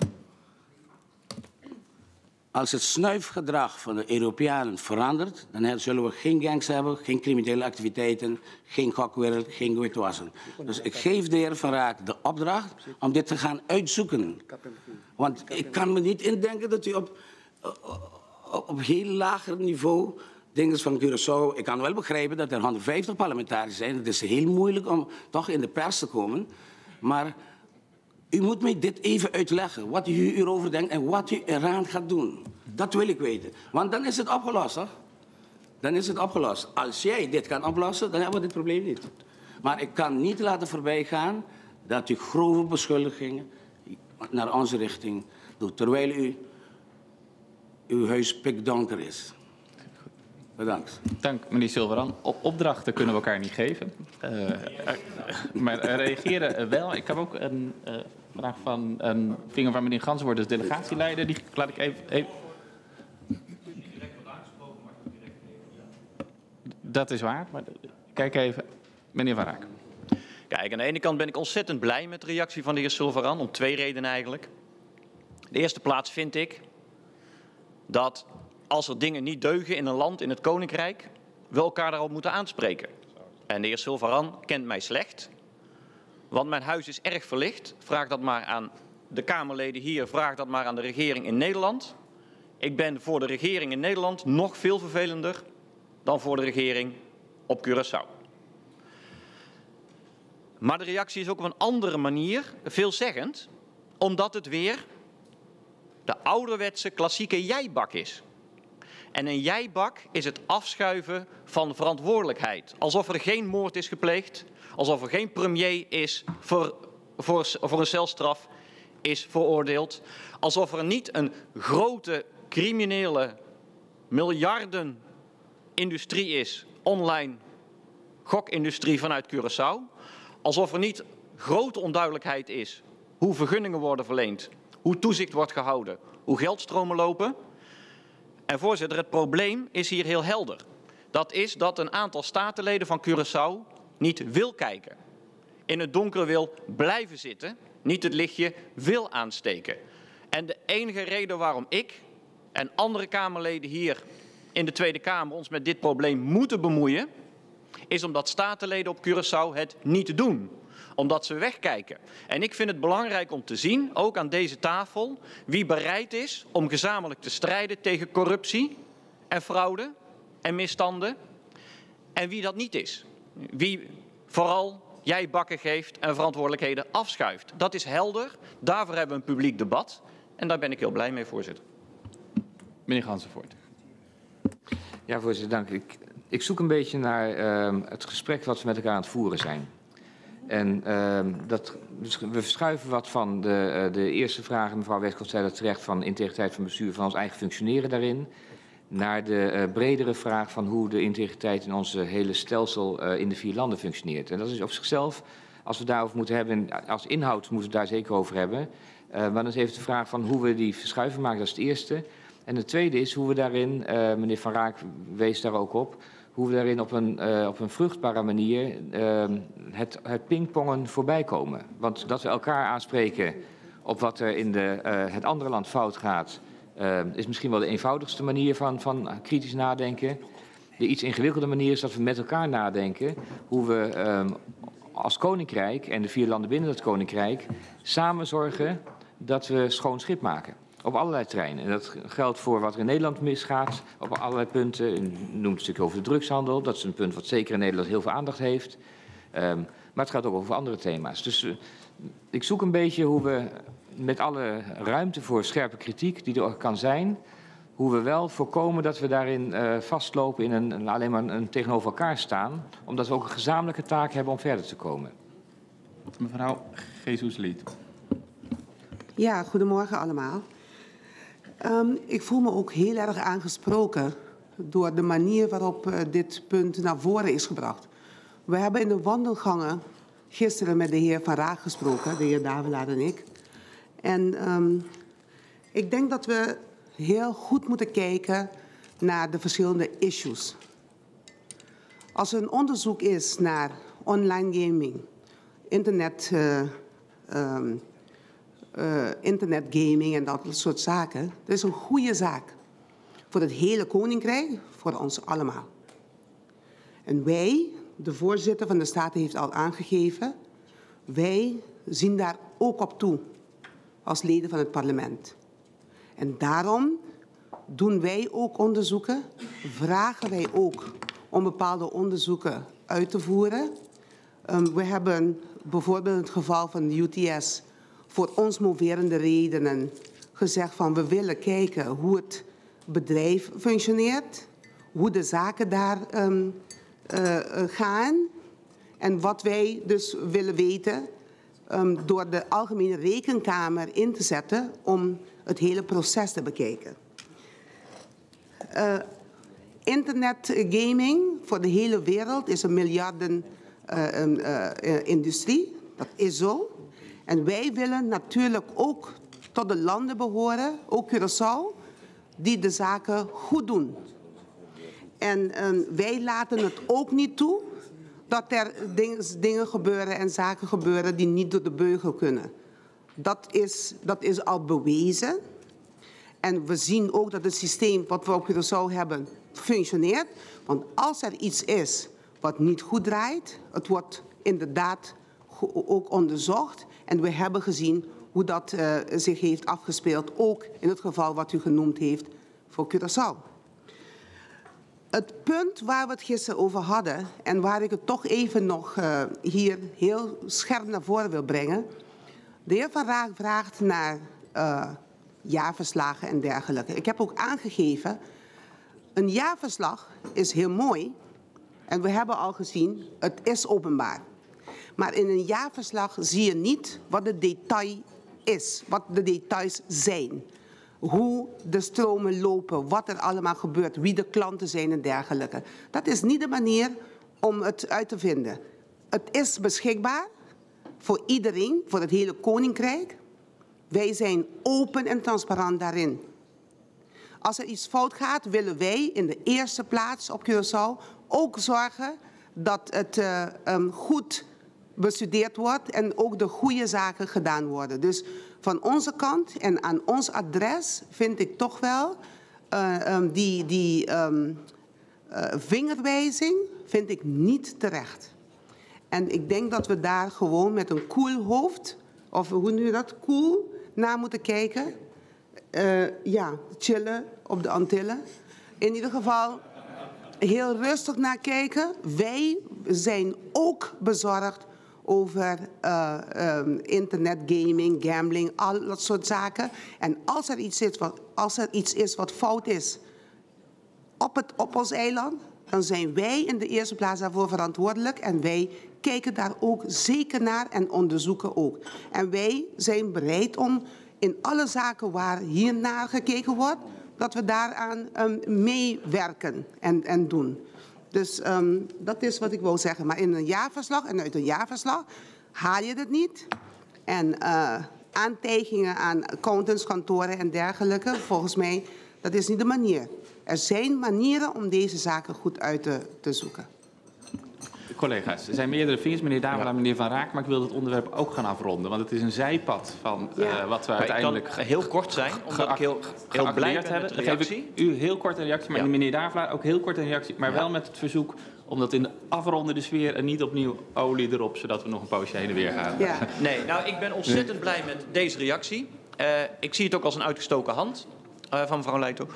als het snuifgedrag van de Europeanen verandert, dan zullen we geen gangs hebben, geen criminele activiteiten, geen gokwereld, geen witwassen. Dus ik geef de heer Van Raak de opdracht om dit te gaan uitzoeken. Want ik kan me niet indenken dat u op, op, op heel lager niveau dingen van Curaçao. Ik kan wel begrijpen dat er honderdvijftig parlementariërs zijn. Het is heel moeilijk om toch in de pers te komen. Maar u moet mij dit even uitleggen, wat u hierover denkt en wat u eraan gaat doen. Dat wil ik weten. Want dan is het opgelost, hè? Dan is het opgelost. Als jij dit kan oplossen, dan hebben we dit probleem niet. Maar ik kan niet laten voorbijgaan dat u grove beschuldigingen naar onze richting doet, terwijl u uw huis pikdonker is. Bedankt. Dank, meneer Silveran. Op opdrachten kunnen we elkaar niet geven. Uh, uh, maar uh, reageren wel. Ik heb ook een uh, vraag van een vinger van meneer Ganswoord, dus delegatieleider. Die laat ik even... even... dat is waar. Maar kijk even, meneer Van Raak. Kijk, aan de ene kant ben ik ontzettend blij met de reactie van de heer Silveran, om twee redenen eigenlijk. De eerste plaats vind ik dat als er dingen niet deugen in een land, in het Koninkrijk, we elkaar daarop moeten aanspreken. En de heer Silveran kent mij slecht, want mijn huis is erg verlicht. Vraag dat maar aan de Kamerleden hier, vraag dat maar aan de regering in Nederland. Ik ben voor de regering in Nederland nog veel vervelender dan voor de regering op Curaçao. Maar de reactie is ook op een andere manier veelzeggend, omdat het weer de ouderwetse klassieke jijbak is. En een jijbak is het afschuiven van verantwoordelijkheid. Alsof er geen moord is gepleegd, alsof er geen premier is voor, voor, voor een celstraf is veroordeeld. Alsof er niet een grote criminele miljardenindustrie is, online gokindustrie vanuit Curaçao. Alsof er niet grote onduidelijkheid is hoe vergunningen worden verleend, hoe toezicht wordt gehouden, hoe geldstromen lopen. En voorzitter, het probleem is hier heel helder. Dat is dat een aantal statenleden van Curaçao niet wil kijken. In het donker wil blijven zitten, niet het lichtje wil aansteken. En de enige reden waarom ik en andere Kamerleden hier in de Tweede Kamer ons met dit probleem moeten bemoeien, is omdat statenleden op Curaçao het niet doen. Omdat ze wegkijken. En ik vind het belangrijk om te zien, ook aan deze tafel, wie bereid is om gezamenlijk te strijden tegen corruptie en fraude en misstanden. En wie dat niet is. Wie vooral jijbakken geeft en verantwoordelijkheden afschuift. Dat is helder. Daarvoor hebben we een publiek debat. En daar ben ik heel blij mee, voorzitter. Meneer Ganzenvoort. Ja, voorzitter, dank. Ik, ik zoek een beetje naar uh, het gesprek wat we met elkaar aan het voeren zijn. En uh, dat, dus we verschuiven wat van de, uh, de eerste vraag, mevrouw Westcott zei dat terecht, van integriteit van bestuur, van ons eigen functioneren daarin, naar de uh, bredere vraag van hoe de integriteit in onze hele stelsel uh, in de vier landen functioneert. En dat is op zichzelf, als we daarover moeten hebben, als inhoud moeten we het daar zeker over hebben. Uh, maar dan is even de vraag van hoe we die verschuiven maken, dat is het eerste. En het tweede is hoe we daarin, uh, meneer Van Raak wees daar ook op, hoe we daarin op een, uh, op een vruchtbare manier uh, het, het pingpongen voorbij komen. Want dat we elkaar aanspreken op wat er in de, uh, het andere land fout gaat, uh, is misschien wel de eenvoudigste manier van, van kritisch nadenken. De iets ingewikkelde manier is dat we met elkaar nadenken hoe we uh, als koninkrijk en de vier landen binnen het koninkrijk samen zorgen dat we schoon schip maken. Op allerlei terreinen. En dat geldt voor wat er in Nederland misgaat, op allerlei punten. U noemt een stukje over de drugshandel. Dat is een punt wat zeker in Nederland heel veel aandacht heeft. Um, maar het gaat ook over andere thema's. Dus uh, ik zoek een beetje hoe we met alle ruimte voor scherpe kritiek die er kan zijn, hoe we wel voorkomen dat we daarin uh, vastlopen in een, een, alleen maar een, een tegenover elkaar staan. Omdat we ook een gezamenlijke taak hebben om verder te komen. Mevrouw Jesus-Lied. Ja, goedemorgen allemaal. Um, ik voel me ook heel erg aangesproken door de manier waarop uh, dit punt naar voren is gebracht. We hebben in de wandelgangen gisteren met de heer Van Raak gesproken, de heer Davelaar en ik. En um, ik denk dat we heel goed moeten kijken naar de verschillende issues. Als er een onderzoek is naar online gaming, internet... Uh, um, Uh, internetgaming en dat soort zaken. Dat is een goede zaak. Voor het hele koninkrijk, voor ons allemaal. En wij, de voorzitter van de Staten heeft al aangegeven, wij zien daar ook op toe als leden van het parlement. En daarom doen wij ook onderzoeken, vragen wij ook om bepaalde onderzoeken uit te voeren. Um, we hebben bijvoorbeeld het geval van de U T S voor ons moverende redenen gezegd van we willen kijken hoe het bedrijf functioneert, hoe de zaken daar um, uh, gaan en wat wij dus willen weten um, door de Algemene Rekenkamer in te zetten om het hele proces te bekijken. Uh, Internetgaming voor de hele wereld is een miljarden uh, um, uh, uh, industrie, dat is zo. En wij willen natuurlijk ook tot de landen behoren, ook Curaçao, die de zaken goed doen. En uh, wij laten het ook niet toe dat er ding, dingen gebeuren en zaken gebeuren die niet door de beugel kunnen. Dat is, dat is al bewezen. En we zien ook dat het systeem wat we op Curaçao hebben functioneert. Want als er iets is wat niet goed draait, het wordt inderdaad ook onderzocht. En we hebben gezien hoe dat uh, zich heeft afgespeeld, ook in het geval wat u genoemd heeft voor Curaçao. Het punt waar we het gisteren over hadden en waar ik het toch even nog uh, hier heel scherp naar voren wil brengen. De heer Van Raak vraagt naar uh, jaarverslagen en dergelijke. Ik heb ook aangegeven, een jaarverslag is heel mooi en we hebben al gezien, het is openbaar. Maar in een jaarverslag zie je niet wat de detail is, wat de details zijn. Hoe de stromen lopen, wat er allemaal gebeurt, wie de klanten zijn en dergelijke. Dat is niet de manier om het uit te vinden. Het is beschikbaar voor iedereen, voor het hele koninkrijk. Wij zijn open en transparant daarin. Als er iets fout gaat, willen wij in de eerste plaats op Curaçao ook zorgen dat het uh, um, goed bestudeerd wordt en ook de goede zaken gedaan worden. Dus van onze kant en aan ons adres vind ik toch wel uh, um, die, die um, uh, vingerwijzing vind ik niet terecht. En ik denk dat we daar gewoon met een koel hoofd, of hoe noem je dat, koel, naar moeten kijken. Uh, ja, chillen op de Antillen. In ieder geval heel rustig naar kijken. Wij zijn ook bezorgd over uh, um, internetgaming, gambling, al dat soort zaken. En als er iets is wat, als er iets is wat fout is op, het, op ons eiland, dan zijn wij in de eerste plaats daarvoor verantwoordelijk. En wij kijken daar ook zeker naar en onderzoeken ook. En wij zijn bereid om in alle zaken waar hier naar gekeken wordt, dat we daaraan um, meewerken en, en doen. Dus um, dat is wat ik wil zeggen. Maar in een jaarverslag en uit een jaarverslag haal je het niet. En uh, aantijgingen aan accountantskantoren en dergelijke, volgens mij, dat is niet de manier. Er zijn manieren om deze zaken goed uit te, te zoeken. Collega's, er zijn meerdere vingers, meneer Davelaar, ja. meneer Van Raak, maar ik wil het onderwerp ook gaan afronden, want het is een zijpad van ja. uh, wat we maar uiteindelijk... Ik kan heel kort zijn, omdat ik heel, heel blij ben hebben. met de reactie. Dan geef ik u heel kort een reactie, maar ja. meneer Davelaar ook heel kort een reactie, maar ja. wel met het verzoek om dat in de afrondende sfeer en niet opnieuw olie erop, zodat we nog een poosje heen en weer gaan. Ja. Nee, nou, ik ben ontzettend blij met deze reactie. Uh, ik zie het ook als een uitgestoken hand uh, van mevrouw Leijten.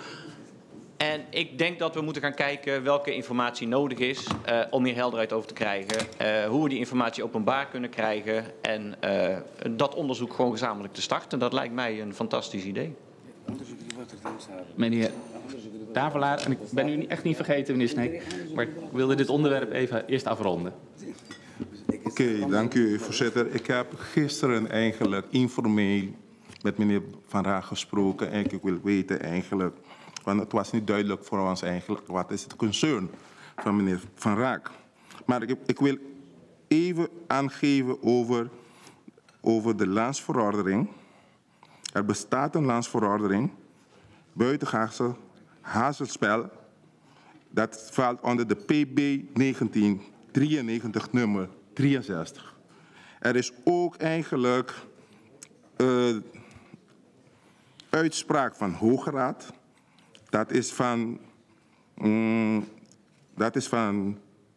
En ik denk dat we moeten gaan kijken welke informatie nodig is uh, om hier helderheid over te krijgen. Uh, hoe we die informatie openbaar kunnen krijgen en uh, dat onderzoek gewoon gezamenlijk te starten. Dat lijkt mij een fantastisch idee. Meneer Davelaar, en ik ben u echt niet vergeten, meneer Sneek, maar ik wilde dit onderwerp even eerst afronden. Oké, okay, dank u, voorzitter. Ik heb gisteren eigenlijk informeel met meneer Van Raak gesproken en ik wil weten eigenlijk, want het was niet duidelijk voor ons eigenlijk wat is het concern van meneer Van Raak. Maar ik, ik wil even aangeven over, over de landsverordening. Er bestaat een landsverordening, buitengaatse Hazelspel, dat valt onder de P B negentien drieënnegentig nummer drieënzestig. Er is ook eigenlijk uh, uitspraak van Hoge Raad. Dat is van, um, dat is van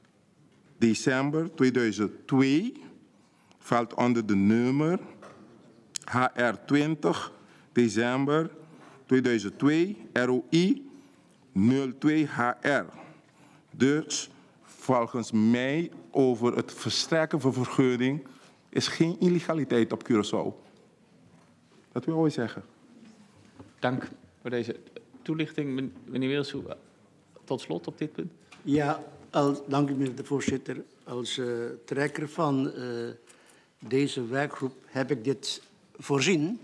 december tweeduizend twee, valt onder de nummer H R twintig, december tweeduizend twee, R O I nul twee H R. Dus volgens mij over het verstrekken van vergunning is geen illegaliteit op Curaçao. Dat wil ik zeggen. Dank voor deze toelichting. Meneer Wilsu, tot slot op dit punt. Ja, al, dank u meneer de voorzitter. Als uh, trekker van uh, deze werkgroep heb ik dit voorzien.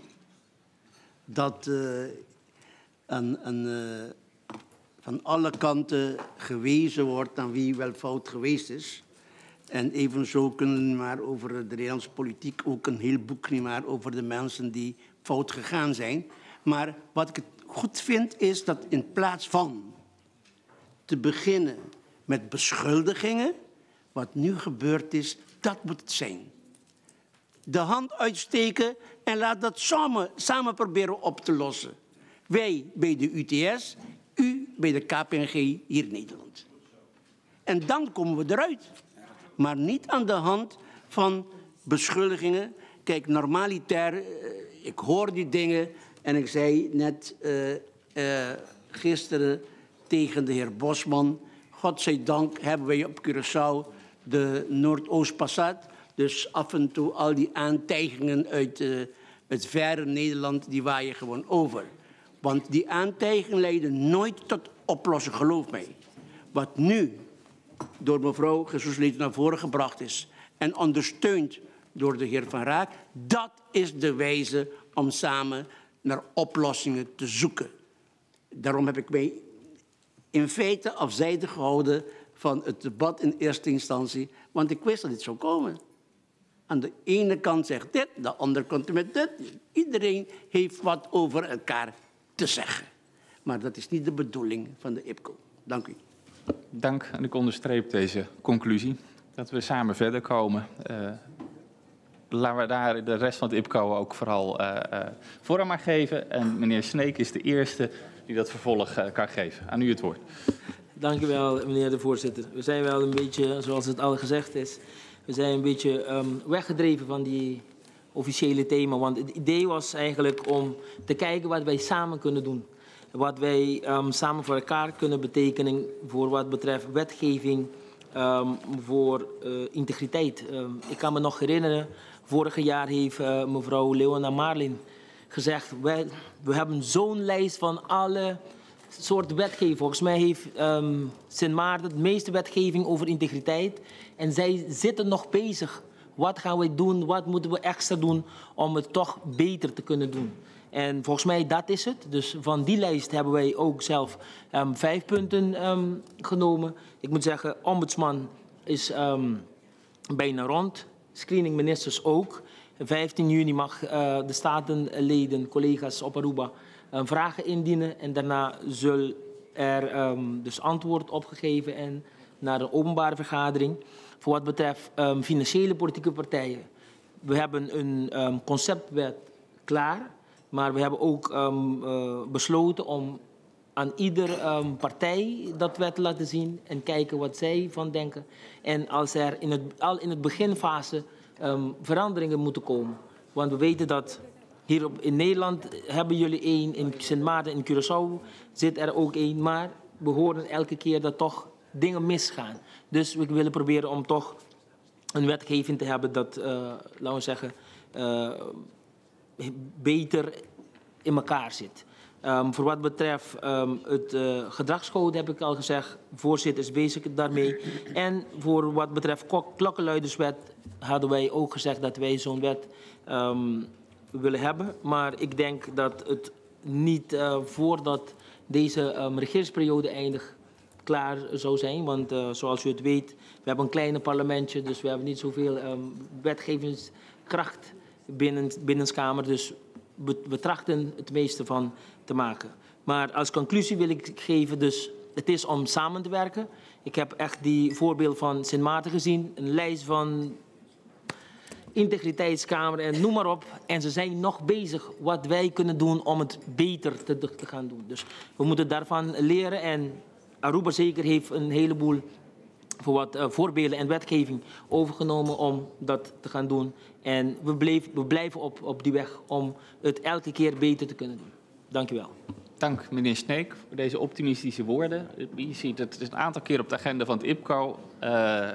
Dat uh, een, een, uh, van alle kanten gewezen wordt naar wie wel fout geweest is. En evenzo kunnen we maar over de Nederlandse politiek ook een heel boek niet maar over de mensen die fout gegaan zijn. Maar wat ik goed vind is dat in plaats van te beginnen met beschuldigingen. Wat nu gebeurd is, dat moet het zijn. De hand uitsteken en laat dat samen, samen proberen op te lossen. Wij bij de U T S, u bij de K P N G hier in Nederland. En dan komen we eruit. Maar niet aan de hand van beschuldigingen. Kijk, normalitair, uh, ik hoor die dingen en ik zei net uh, uh, gisteren tegen de heer Bosman, godzijdank hebben wij op Curaçao de Noordoost-Passat. Dus af en toe al die aantijgingen uit uh, het verre Nederland, die waaien gewoon over. Want die aantijgingen leiden nooit tot oplossing, geloof mij. Wat nu door mevrouw Gesusleten naar voren gebracht is en ondersteund door de heer Van Raak, dat is de wijze om samen naar oplossingen te zoeken. Daarom heb ik mij in feite afzijdig gehouden van het debat in eerste instantie, want ik wist dat dit zou komen. Aan de ene kant zegt dit, de andere kant met dit. Iedereen heeft wat over elkaar te zeggen. Maar dat is niet de bedoeling van de I P C O. Dank u. Dank. En ik onderstreep deze conclusie. Dat we samen verder komen. Uh, laten we daar de rest van het I P C O ook vooral uh, uh, vorm aan geven. En meneer Sneek is de eerste die dat vervolg uh, kan geven. Aan u het woord. Dank u wel, meneer de voorzitter. We zijn wel een beetje, zoals het al gezegd is, we zijn een beetje um, weggedreven van die officiële thema. Want het idee was eigenlijk om te kijken wat wij samen kunnen doen. Wat wij um, samen voor elkaar kunnen betekenen voor wat betreft wetgeving, um, voor uh, integriteit. Um, ik kan me nog herinneren, vorig jaar heeft uh, mevrouw Leona Marlin gezegd, wij, we hebben zo'n lijst van alle soorten wetgeving. Volgens mij heeft um, Sint Maarten de meeste wetgeving over integriteit. En zij zitten nog bezig. Wat gaan wij doen? Wat moeten we extra doen om het toch beter te kunnen doen? En volgens mij dat is het. Dus van die lijst hebben wij ook zelf um, vijf punten um, genomen. Ik moet zeggen, ombudsman is um, bijna rond. Screening ministers ook. vijftien juni mag uh, de statenleden, collega's op Aruba, um, vragen indienen. En daarna zal er um, dus antwoord opgegeven en naar een openbare vergadering. Voor wat betreft um, financiële politieke partijen. We hebben een um, conceptwet klaar. Maar we hebben ook um, uh, besloten om aan iedere um, partij dat wet te laten zien en kijken wat zij van denken. En als er in het, al in het beginfase um, veranderingen moeten komen. Want we weten dat hier op, in Nederland hebben jullie één, in Sint Maarten en Curaçao zit er ook één. Maar we horen elke keer dat toch dingen misgaan. Dus we willen proberen om toch een wetgeving te hebben dat, uh, laten we zeggen, Uh, beter in elkaar zit. Um, voor wat betreft um, het uh, gedragscode heb ik al gezegd, voorzitter is bezig daarmee. En voor wat betreft klokkenluiderswet hadden wij ook gezegd dat wij zo'n wet um, willen hebben. Maar ik denk dat het niet uh, voordat deze um, regeringsperiode eindigt klaar zou zijn. Want uh, zoals u het weet, we hebben een kleine parlementje, dus we hebben niet zoveel um, wetgevingskracht binnen binnenskamer. Dus we, we trachten het meeste van te maken. Maar als conclusie wil ik geven, dus het is om samen te werken. Ik heb echt die voorbeeld van Sint Maarten gezien, een lijst van integriteitskamer en noem maar op. En ze zijn nog bezig wat wij kunnen doen om het beter te, te gaan doen. Dus we moeten daarvan leren en Aruba zeker heeft een heleboel voor wat uh, voorbeelden en wetgeving overgenomen om dat te gaan doen. En we, bleef, we blijven op, op die weg om het elke keer beter te kunnen doen. Dank u wel. Dank meneer Sneek voor deze optimistische woorden. Je ziet het is een aantal keer op de agenda van het I P C O. Uh,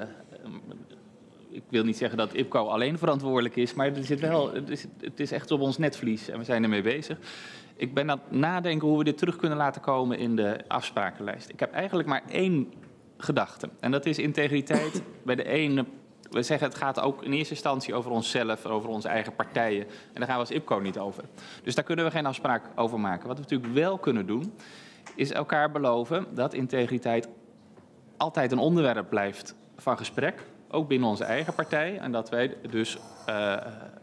ik wil niet zeggen dat I P C O alleen verantwoordelijk is, maar er zit wel, het, is, het is echt op ons netvlies en we zijn ermee bezig. Ik ben aan het nadenken hoe we dit terug kunnen laten komen in de afsprakenlijst. Ik heb eigenlijk maar één gedachte en dat is integriteit. Bij de ene, we zeggen het gaat ook in eerste instantie over onszelf, over onze eigen partijen. En daar gaan we als I P C O niet over. Dus daar kunnen we geen afspraak over maken. Wat we natuurlijk wel kunnen doen, is elkaar beloven dat integriteit altijd een onderwerp blijft van gesprek. Ook binnen onze eigen partij. En dat wij dus uh, uh,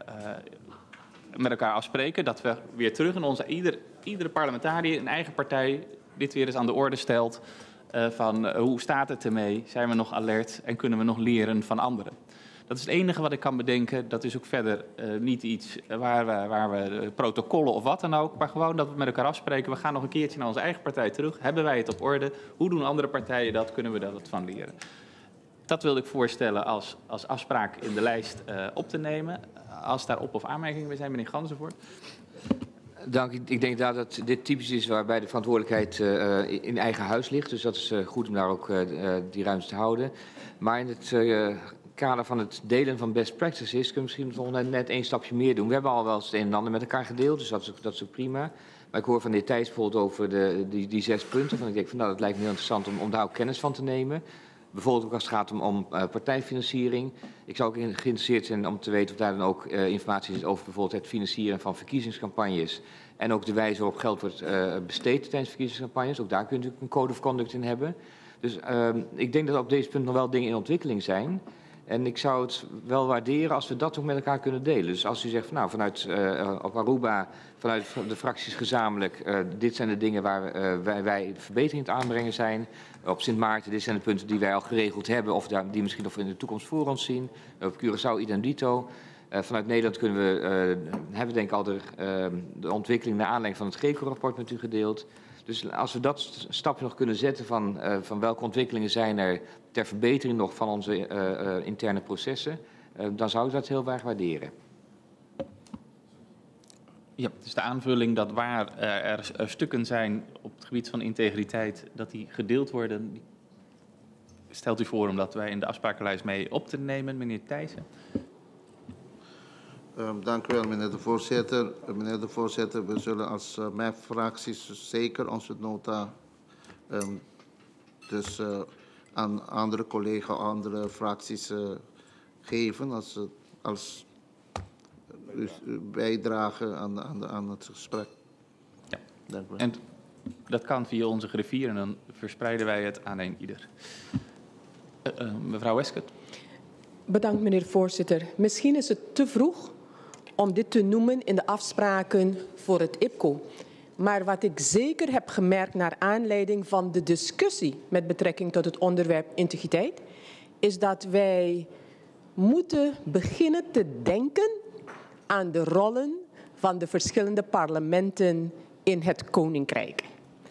met elkaar afspreken dat we weer terug in onze... Ieder, iedere parlementariër een eigen partij dit weer eens aan de orde stelt. Uh, van uh, hoe staat het ermee? Zijn we nog alert en kunnen we nog leren van anderen? Dat is het enige wat ik kan bedenken. Dat is ook verder uh, niet iets waar we, waar we protocollen of wat dan ook. Maar gewoon dat we met elkaar afspreken. We gaan nog een keertje naar onze eigen partij terug. Hebben wij het op orde? Hoe doen andere partijen dat? Kunnen we daar wat van leren? Dat wilde ik voorstellen als, als afspraak in de lijst uh, op te nemen. Als daar op- of aanmerkingen bij zijn, meneer Ganzenvoort. Dank. Ik denk daar dat dit typisch is waarbij de verantwoordelijkheid uh, in eigen huis ligt. Dus dat is uh, goed om daar ook uh, die ruimte te houden. Maar in het uh, kader van het delen van best practices kunnen we misschien nog net, net één stapje meer doen. We hebben al wel eens het een en ander met elkaar gedeeld, dus dat is ook, dat is ook prima. Maar ik hoor van de heer Thijs bijvoorbeeld over de, die, die zes punten. Van ik denk van nou, dat lijkt me heel interessant om, om daar ook kennis van te nemen. Bijvoorbeeld ook als het gaat om, om uh, partijfinanciering. Ik zou ook in, geïnteresseerd zijn om te weten of daar dan ook uh, informatie is over bijvoorbeeld het financieren van verkiezingscampagnes. En ook de wijze waarop geld wordt uh, besteed tijdens verkiezingscampagnes. Ook daar kun je natuurlijk een code of conduct in hebben. Dus uh, ik denk dat op deze punt nog wel dingen in ontwikkeling zijn. En ik zou het wel waarderen als we dat ook met elkaar kunnen delen. Dus als u zegt, van, nou, vanuit uh, op Aruba, vanuit de fracties gezamenlijk, uh, dit zijn de dingen waar uh, wij, wij verbetering te aanbrengen zijn. Op Sint Maarten, dit zijn de punten die wij al geregeld hebben of daar, die misschien nog in de toekomst voor ons zien. Op Curaçao, idem dito. Uh, vanuit Nederland kunnen we, uh, hebben we denk ik al de, uh, de ontwikkeling naar aanleiding van het Greco-rapport met u gedeeld. Dus als we dat stapje nog kunnen zetten van, uh, van welke ontwikkelingen zijn er ter verbetering nog van onze uh, uh, interne processen, uh, dan zou ik dat heel erg waarderen. Ja, het is de aanvulling dat waar uh, er, er stukken zijn op het gebied van integriteit, dat die gedeeld worden. Stelt u voor om dat wij in de afsprakenlijst mee op te nemen, meneer Thijssen? Um, dank u wel, meneer de voorzitter. Uh, meneer de voorzitter, we zullen als uh, mijn fracties zeker onze nota um, dus, uh, aan andere collega's, andere fracties uh, geven als, uh, als uh, bijdrage aan, aan, aan het gesprek. Ja. Dank u wel. En dat kan via onze griffier en dan verspreiden wij het aan een ieder. Uh, uh, mevrouw Weskert. Bedankt, meneer de voorzitter. Misschien is het te vroeg om dit te noemen in de afspraken voor het I P C O. Maar wat ik zeker heb gemerkt naar aanleiding van de discussie met betrekking tot het onderwerp integriteit, is dat wij moeten beginnen te denken aan de rollen van de verschillende parlementen in het Koninkrijk.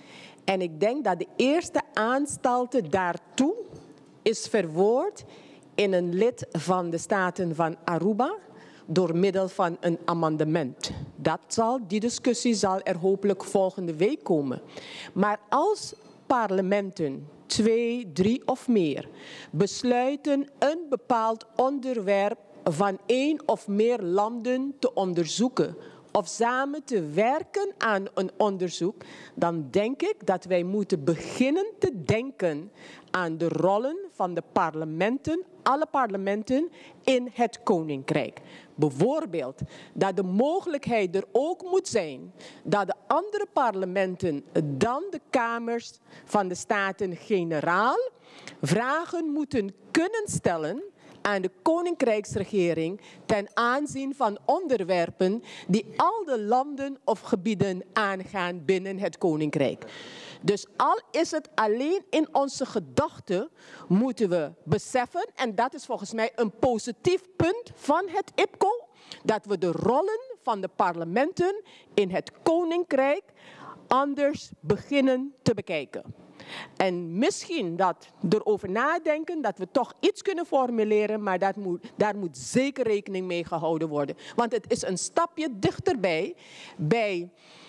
En ik denk dat de eerste aanstalten daartoe is verwoord in een lid van de Staten van Aruba door middel van een amendement. Dat zal, die discussie zal er hopelijk volgende week komen. Maar als parlementen, twee, drie of meer, besluiten een bepaald onderwerp van één of meer landen te onderzoeken of samen te werken aan een onderzoek, dan denk ik dat wij moeten beginnen te denken aan de rollen van de parlementen, alle parlementen in het Koninkrijk. Bijvoorbeeld dat de mogelijkheid er ook moet zijn dat de andere parlementen dan de kamers van de Staten-Generaal vragen moeten kunnen stellen aan de Koninkrijksregering ten aanzien van onderwerpen die al de landen of gebieden aangaan binnen het Koninkrijk. Dus al is het alleen in onze gedachten, moeten we beseffen, en dat is volgens mij een positief punt van het I P C O, dat we de rollen van de parlementen in het Koninkrijk anders beginnen te bekijken. En misschien dat erover nadenken dat we toch iets kunnen formuleren, maar dat moet, daar moet zeker rekening mee gehouden worden. Want het is een stapje dichterbij bij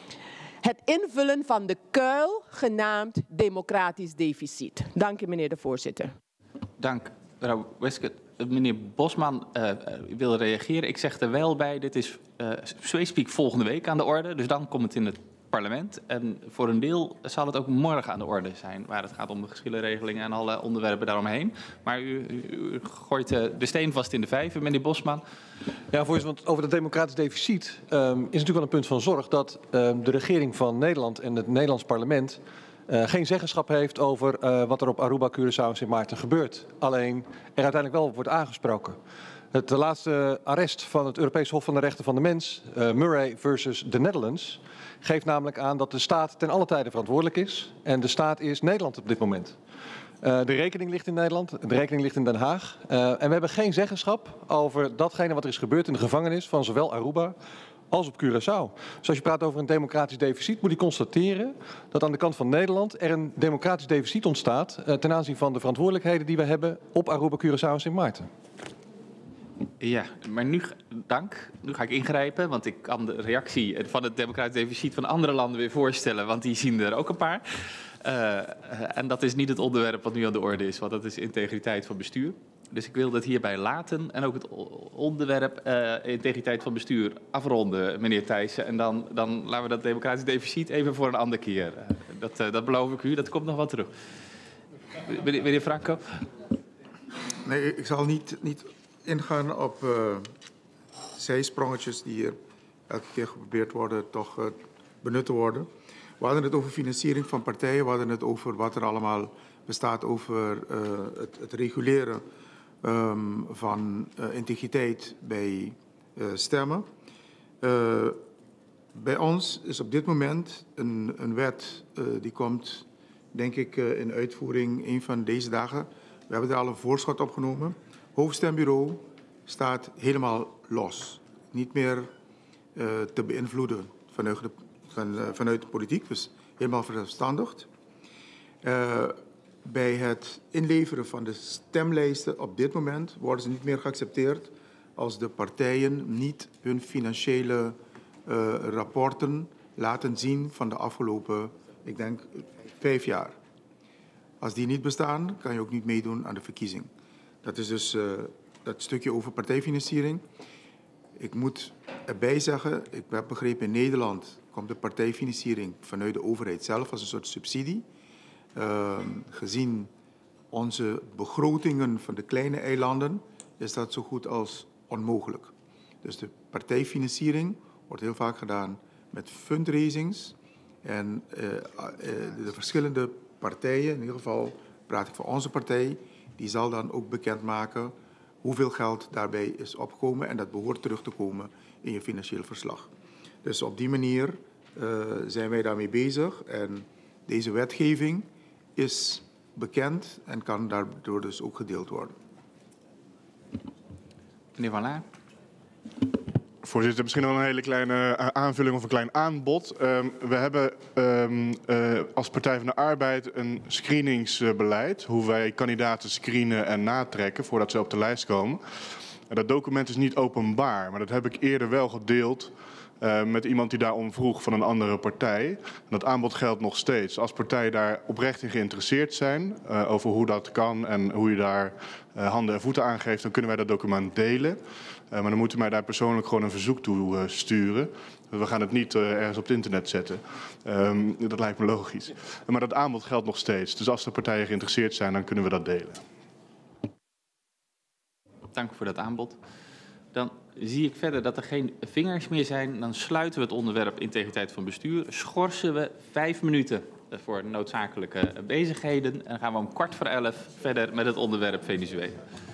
het invullen van de kuil genaamd democratisch deficit. Dank u, meneer de voorzitter. Dank, mevrouw Weskert. Meneer Bosman uh, wil reageren. Ik zeg er wel bij, dit is uh, specifiek volgende week aan de orde, dus dan komt het in het parlement. En voor een deel zal het ook morgen aan de orde zijn, waar het gaat om de geschillenregelingen en alle onderwerpen daaromheen. Maar u, u, u gooit uh, de steen vast in de vijver, meneer Bosman. Ja, voorzitter, want over het democratisch deficit um, is natuurlijk wel een punt van zorg dat um, de regering van Nederland en het Nederlands parlement uh, geen zeggenschap heeft over uh, wat er op Aruba, Curaçao en Sint Maarten gebeurt. Alleen er uiteindelijk wel op wordt aangesproken. Het laatste arrest van het Europees Hof van de Rechten van de Mens, uh, Murray versus the Netherlands, geeft namelijk aan dat de staat ten alle tijde verantwoordelijk is. En de staat is Nederland op dit moment. Uh, de rekening ligt in Nederland, de rekening ligt in Den Haag. Uh, en we hebben geen zeggenschap over datgene wat er is gebeurd in de gevangenis van zowel Aruba als op Curaçao. Dus als je praat over een democratisch deficit, moet je constateren dat aan de kant van Nederland er een democratisch deficit ontstaat uh, ten aanzien van de verantwoordelijkheden die we hebben op Aruba, Curaçao en Sint Maarten. Ja, maar nu, dank. Nu ga ik ingrijpen, want ik kan de reactie van het democratisch deficit van andere landen weer voorstellen, want die zien er ook een paar. Uh, en dat is niet het onderwerp wat nu aan de orde is, want dat is integriteit van bestuur. Dus ik wil dat hierbij laten en ook het onderwerp uh, integriteit van bestuur afronden, meneer Thijssen. En dan, dan laten we dat democratisch deficit even voor een andere keer. Uh, dat, uh, dat beloof ik u, dat komt nog wel terug. Meneer, meneer Franco? Nee, ik zal niet, niet ingaan op uh, zijsprongetjes die hier elke keer geprobeerd worden toch uh, benut te worden. We hadden het over financiering van partijen, we hadden het over wat er allemaal bestaat over uh, het, het reguleren um, van uh, integriteit bij uh, stemmen. Uh, bij ons is op dit moment een, een wet uh, die komt, denk ik, uh, in uitvoering een van deze dagen. We hebben er al een voorschot opgenomen. Hoofdstembureau staat helemaal los. Niet meer uh, te beïnvloeden vanuit de, van, uh, vanuit de politiek, dus helemaal verstandigd. Uh, bij het inleveren van de stemlijsten op dit moment worden ze niet meer geaccepteerd als de partijen niet hun financiële uh, rapporten laten zien van de afgelopen, ik denk, vijf jaar. Als die niet bestaan, kan je ook niet meedoen aan de verkiezing. Dat is dus uh, dat stukje over partijfinanciering. Ik moet erbij zeggen, ik heb begrepen, in Nederland komt de partijfinanciering vanuit de overheid zelf als een soort subsidie. Uh, gezien onze begrotingen van de kleine eilanden is dat zo goed als onmogelijk. Dus de partijfinanciering wordt heel vaak gedaan met fundraisings. En uh, uh, de verschillende partijen, in ieder geval praat ik voor onze partij, die zal dan ook bekendmaken hoeveel geld daarbij is opgekomen en dat behoort terug te komen in je financieel verslag. Dus op die manier uh, zijn wij daarmee bezig en deze wetgeving is bekend en kan daardoor dus ook gedeeld worden. Meneer Van Laar. Voorzitter, misschien nog een hele kleine aanvulling of een klein aanbod. Um, we hebben um, uh, als Partij van de Arbeid een screeningsbeleid. Hoe wij kandidaten screenen en natrekken voordat ze op de lijst komen. En dat document is niet openbaar, maar dat heb ik eerder wel gedeeld uh, met iemand die daarom vroeg van een andere partij. En dat aanbod geldt nog steeds. Als partijen daar oprecht in geïnteresseerd zijn uh, over hoe dat kan en hoe je daar uh, handen en voeten aan geeft, dan kunnen wij dat document delen. Uh, maar dan moet u mij daar persoonlijk gewoon een verzoek toe uh, sturen. We gaan het niet uh, ergens op het internet zetten. Um, dat lijkt me logisch. Uh, maar dat aanbod geldt nog steeds. Dus als de partijen geïnteresseerd zijn, dan kunnen we dat delen. Dank voor dat aanbod. Dan zie ik verder dat er geen vingers meer zijn. Dan sluiten we het onderwerp integriteit van bestuur. Schorsen we vijf minuten voor noodzakelijke bezigheden. En dan gaan we om kwart voor elf verder met het onderwerp Venezuela.